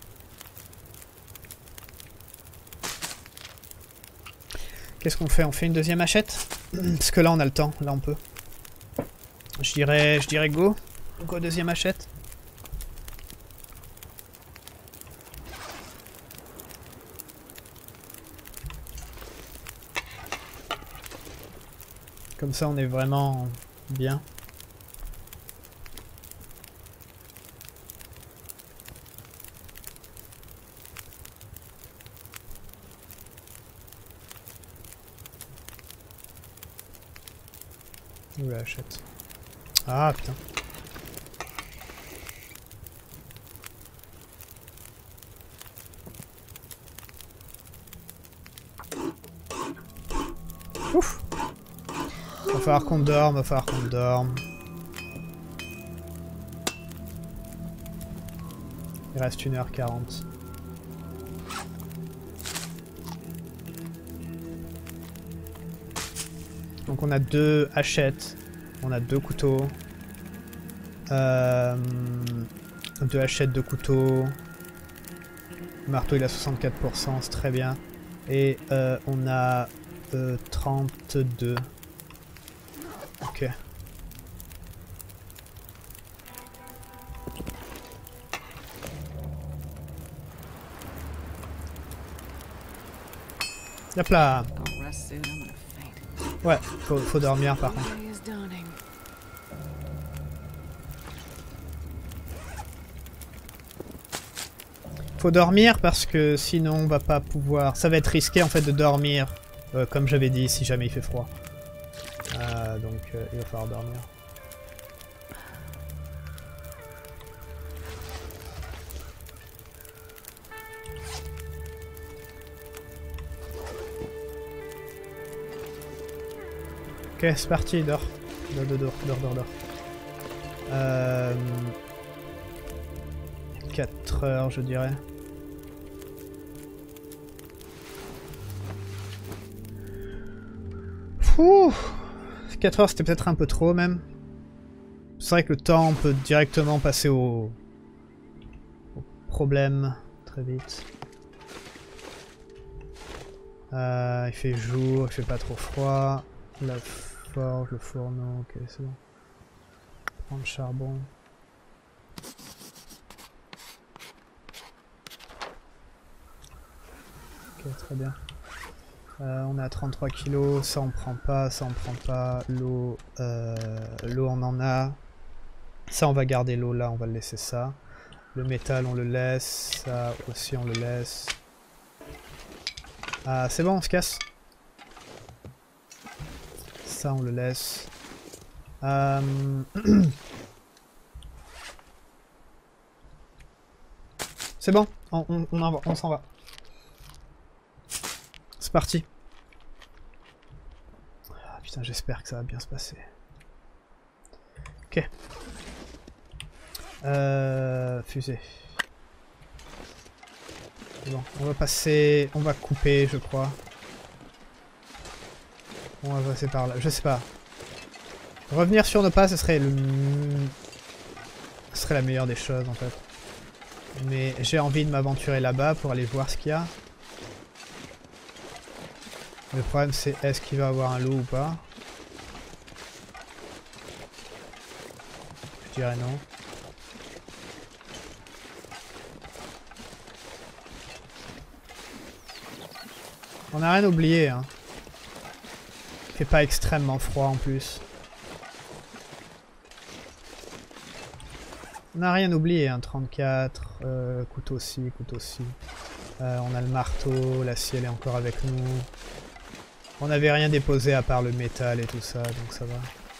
Qu'est-ce qu'on fait? On fait une deuxième hachette? Parce que là, on a le temps. Là, on peut. Je dirais go. Go, deuxième hachette. Comme ça, on est vraiment bien. Où la hachette? Ah putain. Ouf. Va falloir qu'on dorme, Il reste 1h40. Donc on a 2 hachettes, on a 2 couteaux, 2 hachettes, 2 couteaux, le marteau il a 64%, c'est très bien, et on a 32. Ok. Hop là. Ouais, faut dormir par contre. Faut dormir parce que sinon on va pas pouvoir... Ça va être risqué en fait de dormir, comme j'avais dit, si jamais il fait froid. Donc il va falloir dormir. Ok, c'est parti, dors. Dors. 4 heures, je dirais. Ouh, 4 heures, c'était peut-être un peu trop, même. C'est vrai que le temps, on peut directement passer au problème très vite. Il fait jour, il fait pas trop froid. La forge, le fourneau, ok, c'est bon. Prendre le charbon. Ok, très bien. On est à 33 kilos, ça on prend pas, l'eau, on en a. Ça on va garder l'eau là, on va le laisser ça. Le métal on le laisse, ça aussi on le laisse. Ah c'est bon, on se casse. Ça on le laisse. C'est bon, on s'en va. C'est parti. Ah, putain, j'espère que ça va bien se passer. Ok. Fusée. Bon, on va passer... On va couper, je crois. On va passer par là. Je sais pas. Revenir sur nos pas, ce serait le... Ce serait la meilleure des choses, en fait. Mais j'ai envie de m'aventurer là-bas pour aller voir ce qu'il y a. Le problème c'est est-ce qu'il va avoir un loup ou pas? Je dirais non. On n'a rien oublié, hein. Il fait pas extrêmement froid en plus. On n'a rien oublié, hein. 34, couteau-ci, couteau-ci. On a le marteau, l'acier elle est encore avec nous. On n'avait rien déposé à part le métal et tout ça, donc ça va.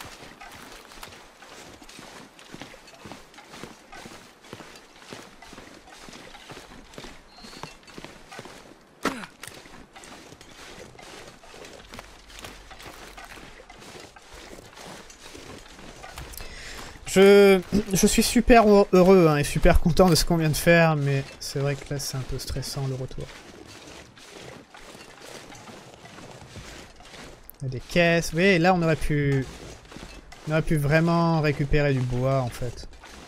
Je suis super heureux hein, et super content de ce qu'on vient de faire, mais c'est vrai que là c'est un peu stressant le retour. Il y a des caisses, oui là on aurait pu vraiment récupérer du bois en fait.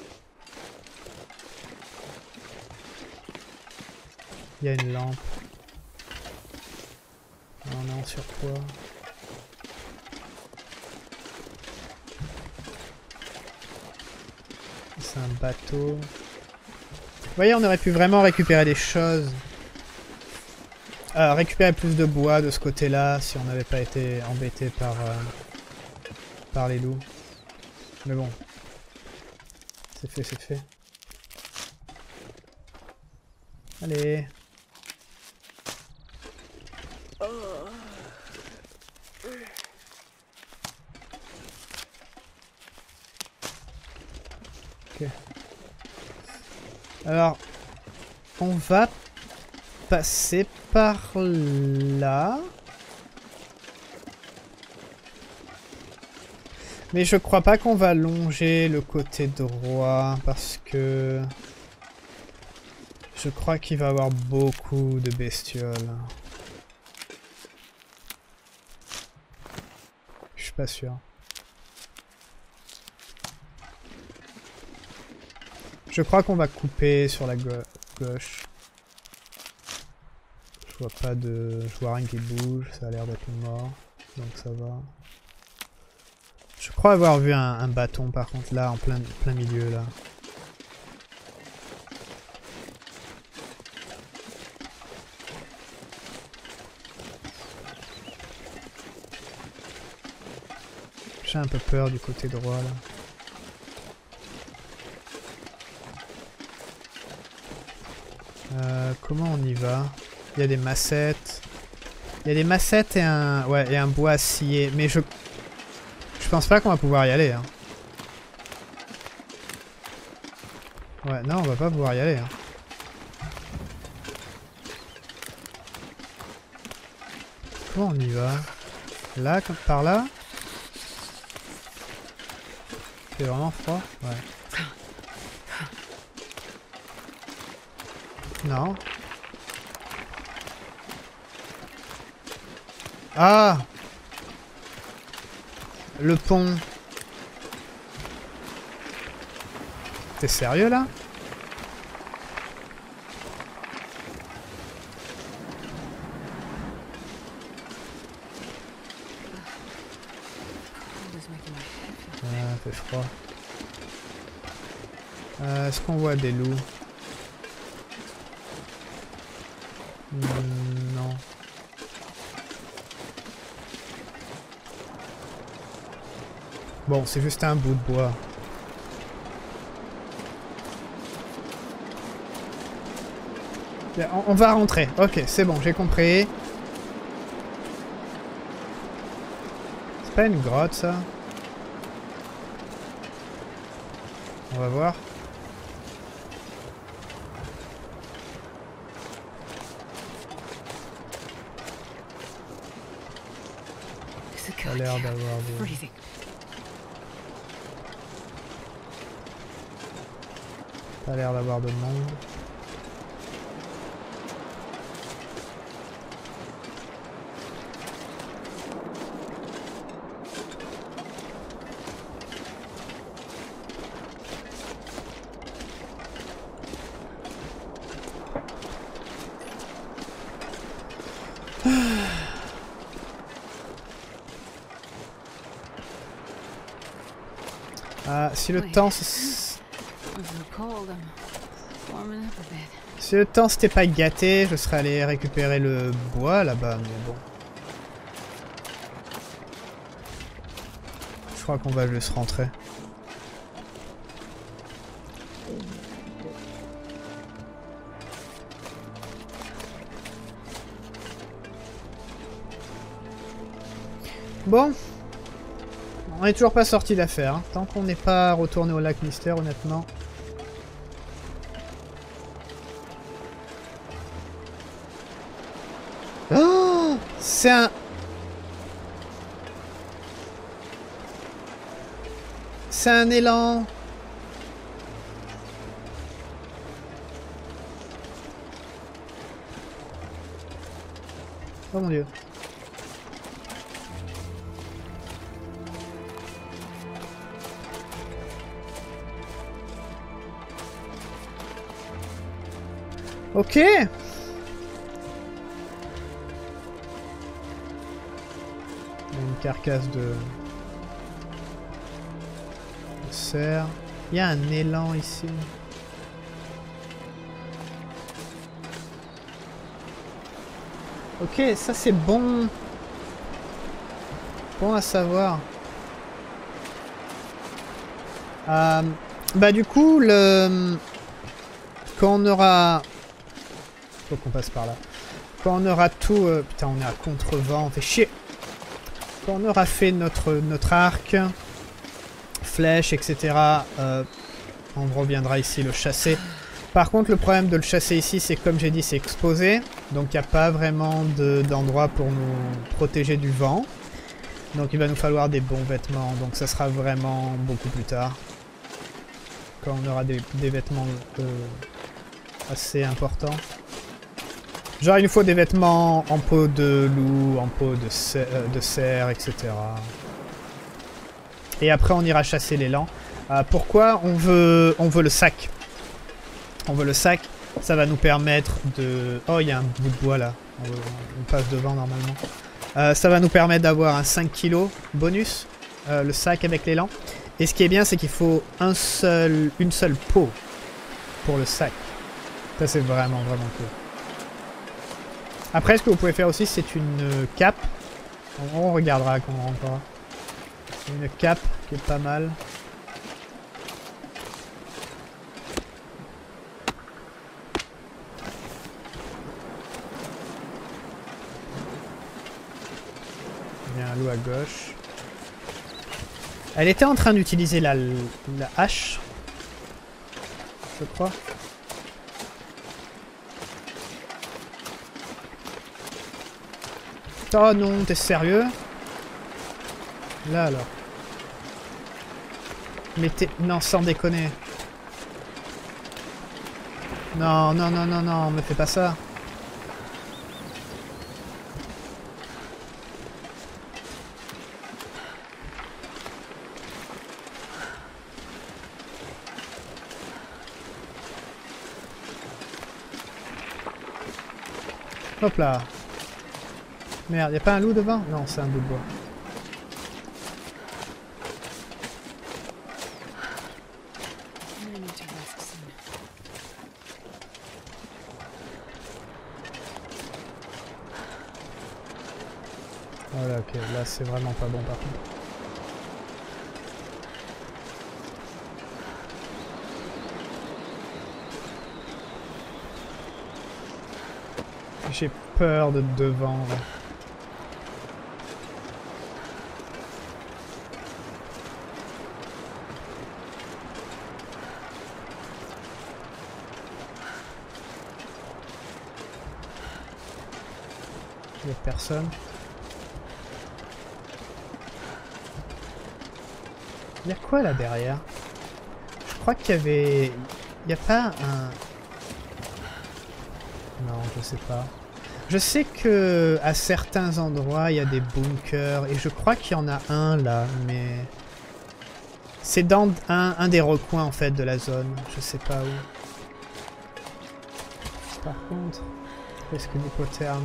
Il y a une lampe. On est en surpoids. C'est un bateau. Vous voyez, on aurait pu vraiment récupérer des choses. Récupérer plus de bois de ce côté-là si on n'avait pas été embêté par les loups. Mais bon. C'est fait, c'est fait. Allez. Ok. Alors, on va passer par là. Mais je crois pas qu'on va longer le côté droit parce que je crois qu'il va y avoir beaucoup de bestioles. Je suis pas sûr. Je crois qu'on va couper sur la gauche. Je vois pas de... Je vois rien qui bouge, ça a l'air d'être mort. Donc ça va. Je crois avoir vu un bâton par contre là, en plein milieu là. J'ai un peu peur du côté droit là. Comment on y va? Il y a des massettes. Il y a des massettes et un... Ouais, et un bois à scier. Mais je pense pas qu'on va pouvoir y aller. Hein. Ouais, non, on va pas pouvoir y aller. Hein. Comment on y va? Là, comme par là? C'est vraiment froid? Ouais. Non. Ah! Le pont. T'es sérieux là? Ah, fait froid. Est-ce qu'on voit des loups? Non. Bon, c'est juste un bout de bois. Bien, on va rentrer. Ok, c'est bon, j'ai compris. C'est pas une grotte, ça? On va voir. Ça a l'air d'avoir des... Ça a l'air d'avoir de monde. Si le temps... Si le temps s'était pas gâté, je serais allé récupérer le bois là-bas, mais bon. Je crois qu'on va juste rentrer. Bon. On n'est toujours pas sorti d'affaire. Hein. Tant qu'on n'est pas retourné au lac Mystère, honnêtement. Oh, c'est un... C'est un élan. Oh mon dieu. Ok. Une carcasse de cerf. Il y a un élan ici. Ok, ça c'est bon. Bon à savoir. Bah du coup, quand on aura... Faut qu'on passe par là. Quand on aura tout... Putain, on est à contre-vent, on fait chier. Quand on aura fait notre arc, flèche, etc., on reviendra ici le chasser. Par contre, le problème de le chasser ici, c'est comme j'ai dit, c'est exposé. Donc il n'y a pas vraiment d'endroit pour nous protéger du vent. Donc il va nous falloir des bons vêtements. Donc ça sera vraiment beaucoup plus tard. Quand on aura des vêtements assez importants. Genre il nous faut des vêtements en peau de loup, en peau de cerf, etc. Et après on ira chasser l'élan. Pourquoi on veut le sac? On veut le sac, ça va nous permettre de... Oh, il y a un bout de bois là, on passe devant normalement. Ça va nous permettre d'avoir un 5 kg bonus, le sac avec l'élan. Et ce qui est bien, c'est qu'il faut une seule peau pour le sac. Ça c'est vraiment cool. Après, ce que vous pouvez faire aussi, c'est une cape. On regardera quand on rentrera. Une cape qui est pas mal. Il y a un loup à gauche. Elle était en train d'utiliser la hache, je crois. Oh non, t'es sérieux? Là alors. Mais t'es... Non, sans déconner. Non, non, non, non, non, me fais pas ça. Hop là. Merde, y'a pas un loup devant? Non, c'est un bout de bois. Voilà, ok, là c'est vraiment pas bon par contre. J'ai peur de devant là. Il n'y a personne. Il y a quoi là derrière? Je crois qu'il y avait... Il n'y a pas un... Non, je sais pas. Je sais que à certains endroits, il y a des bunkers. Et je crois qu'il y en a un là, mais... C'est dans un des recoins en fait de la zone. Je sais pas où. Par contre, risque d'hypothermie.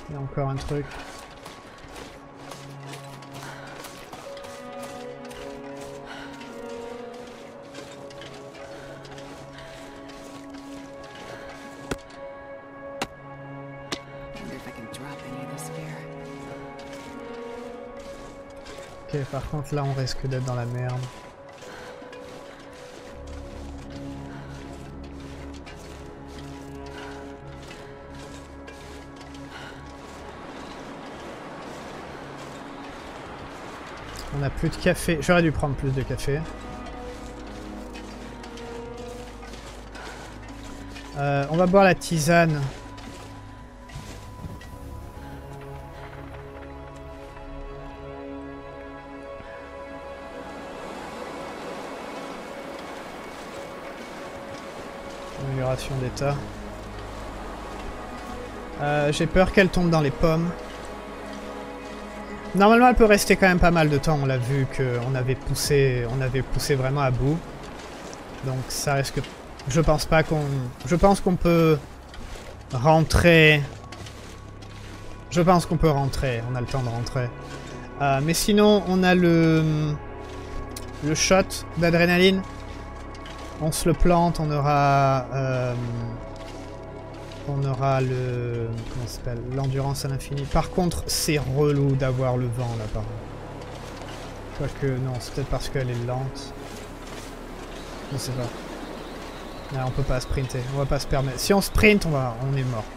Il y a encore un truc. Ok, par contre là on risque d'être dans la merde. On n'a plus de café. J'aurais dû prendre plus de café. On va boire la tisane. Amélioration d'état. J'ai peur qu'elle tombe dans les pommes. Normalement, elle peut rester quand même pas mal de temps. On l'a vu qu'on avait poussé vraiment à bout. Donc ça risque. Je pense pas qu'on. Je pense qu'on peut rentrer. Je pense qu'on peut rentrer. On a le temps de rentrer. Mais sinon, on a le shot d'adrénaline. On se le plante. On aura le... Comment ça s'appelle? L'endurance à l'infini. Par contre, c'est relou d'avoir le vent là par contre. Quoique, non, c'est peut-être parce qu'elle est lente. Je sais pas. Là, on peut pas sprinter. On va pas se permettre. Si on sprint, on est mort.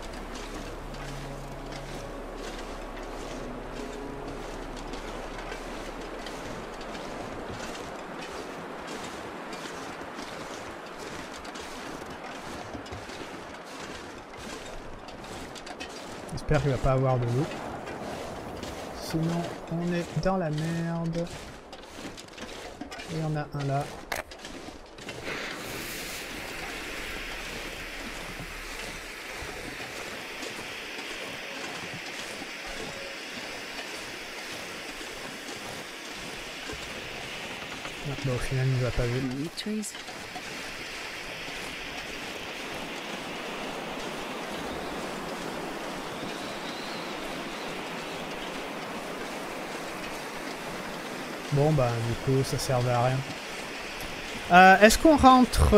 J'espère qu'il va pas avoir de loup. Sinon, on est dans la merde. Et il y en a un là. Bon, au final, il nous a pas vu. Bon bah du coup ça servait à rien. Est-ce qu'on rentre...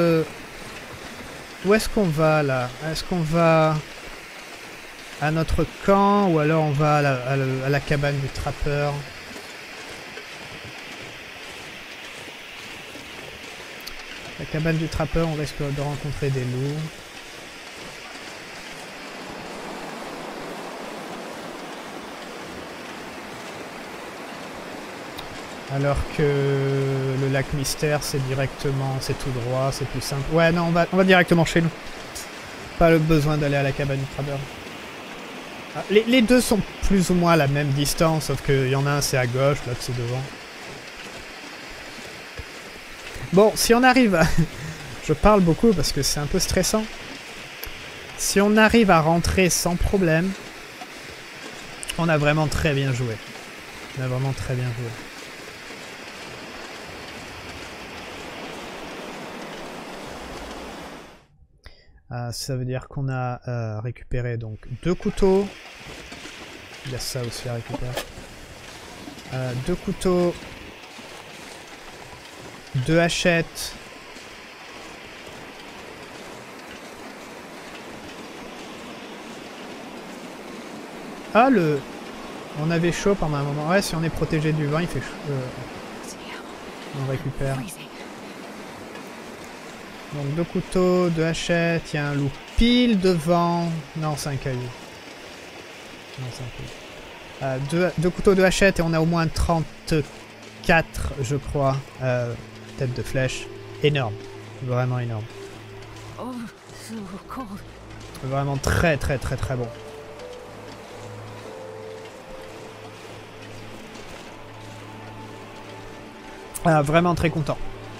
Où est-ce qu'on va là? Est-ce qu'on va à notre camp ou alors on va à la cabane du trappeur? La cabane du trappeur, on risque de rencontrer des loups. Alors que le lac mystère, c'est directement, c'est tout droit, c'est plus simple. Ouais, non, on va directement chez nous. Pas le besoin d'aller à la cabane du trappeur. Ah, les deux sont plus ou moins à la même distance, sauf qu'il y en a un c'est à gauche, l'autre c'est devant. Bon, si on arrive à... Je parle beaucoup parce que c'est un peu stressant. Si on arrive à rentrer sans problème, on a vraiment très bien joué. On a vraiment très bien joué. Ça veut dire qu'on a récupéré donc 2 couteaux. Il y a ça aussi à récupérer. 2 couteaux. 2 hachettes. Ah le... On avait chaud pendant un moment. Ouais, si on est protégé du vent, il fait chaud. On récupère. Donc 2 couteaux, 2 hachettes, il y a un loup pile devant. Non, c'est un caillou. Non, c'est un caillou. 2 couteaux, 2 hachettes et on a au moins 34, je crois, têtes de flèche. Énorme. Vraiment énorme. Vraiment très très très très bon. Ah, vraiment très content.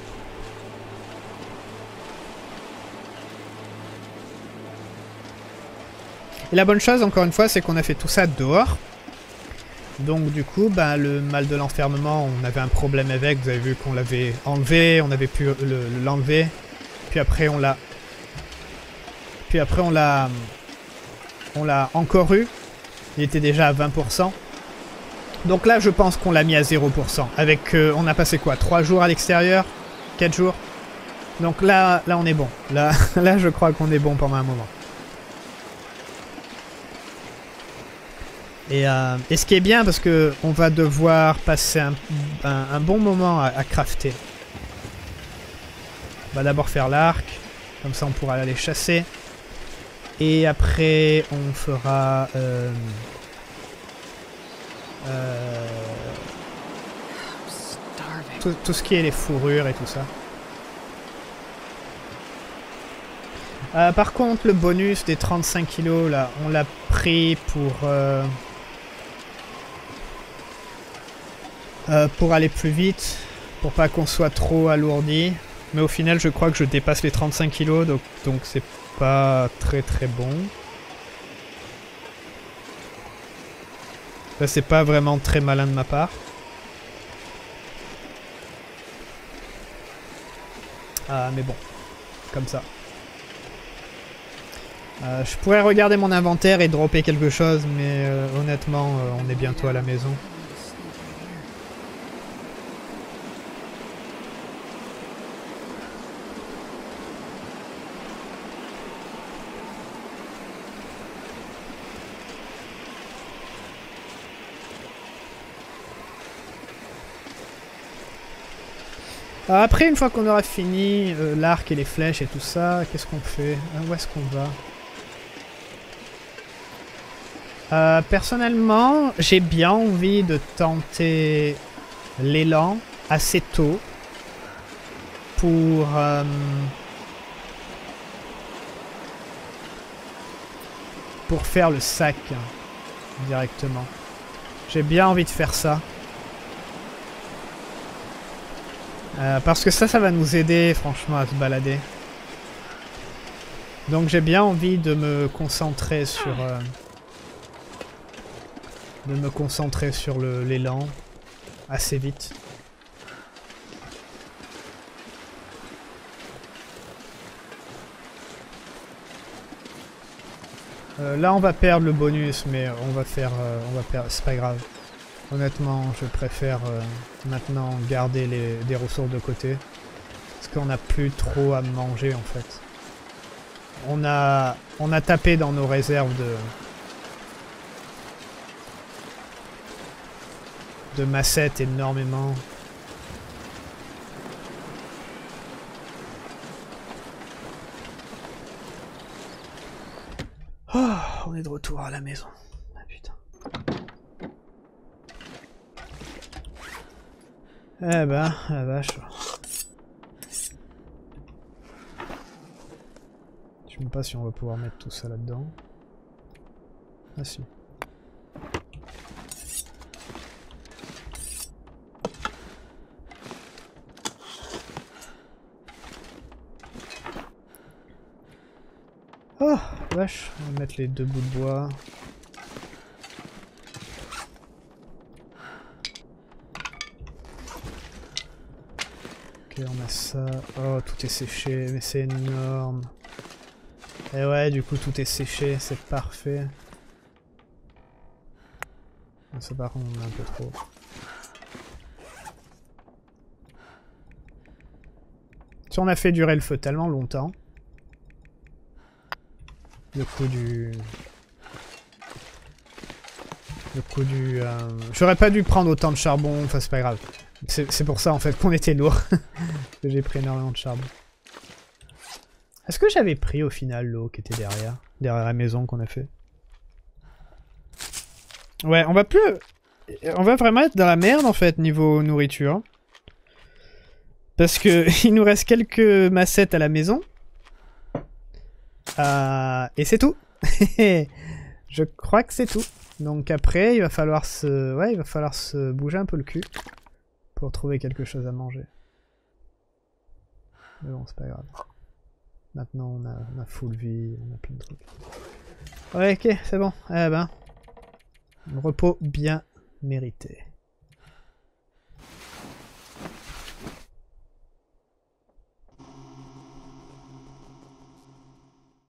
Et la bonne chose, encore une fois, c'est qu'on a fait tout ça dehors. Donc du coup, bah, le mal de l'enfermement, on avait un problème avec. Vous avez vu qu'on l'avait enlevé, on avait pu l'enlever. Puis après, on l'a... on l'a encore eu. Il était déjà à 20%. Donc là, je pense qu'on l'a mis à 0%. Avec, on a passé quoi, 3 jours à l'extérieur, 4 jours. Donc là, on est bon. Là, là, je crois qu'on est bon pendant un moment. Et ce qui est bien, parce que on va devoir passer un bon moment à crafter. On va d'abord faire l'arc. Comme ça, on pourra aller chasser. Et après, on fera... tout ce qui est les fourrures et tout ça. Par contre, le bonus des 35 kilos, là, on l'a pris pour aller plus vite, pour pas qu'on soit trop alourdi. Mais au final, je crois que je dépasse les 35 kilos, donc c'est pas très très bon. Là, c'est pas vraiment très malin de ma part. Mais bon, comme ça. Je pourrais regarder mon inventaire et dropper quelque chose, mais honnêtement, on est bientôt à la maison. Après, une fois qu'on aura fini l'arc et les flèches et tout ça, qu'est-ce qu'on fait? Où est-ce qu'on va? Personnellement, j'ai bien envie de tenter l'élan assez tôt pour faire le sac directement. J'ai bien envie de faire ça. Parce que ça va nous aider franchement à se balader. Donc j'ai bien envie de me concentrer sur... l'élan assez vite. Là on va perdre le bonus, mais on va perdre, c'est pas grave. Honnêtement, je préfère maintenant garder des ressources de côté. Parce qu'on n'a plus trop à manger en fait. On a tapé dans nos réserves de massettes énormément. Oh, on est de retour à la maison. Ah putain. Eh ben, la vache. Je sais même pas si on va pouvoir mettre tout ça là-dedans. Ah si. Oh, vache. On va mettre les 2 bouts de bois. Ok, on a ça. Oh, tout est séché, mais c'est énorme. Et ouais, du coup, tout est séché, c'est parfait. Ça, par contre, on a un peu trop. Si on a fait durer le feu tellement longtemps. Le coup du... J'aurais pas dû prendre autant de charbon, enfin c'est pas grave. C'est pour ça en fait qu'on était lourd. Que j'ai pris énormément de charbon. Est-ce que j'avais pris au final l'eau qui était derrière la maison qu'on a fait? Ouais, on va plus... On va vraiment être dans la merde en fait niveau nourriture. Parce que il nous reste quelques massettes à la maison. Et c'est tout. Je crois que c'est tout. Donc après, il va falloir se bouger un peu le cul pour trouver quelque chose à manger. Mais bon, c'est pas grave. Maintenant, on a full vie, on a plein de trucs. Ouais, ok, c'est bon. Eh ben, un repos bien mérité.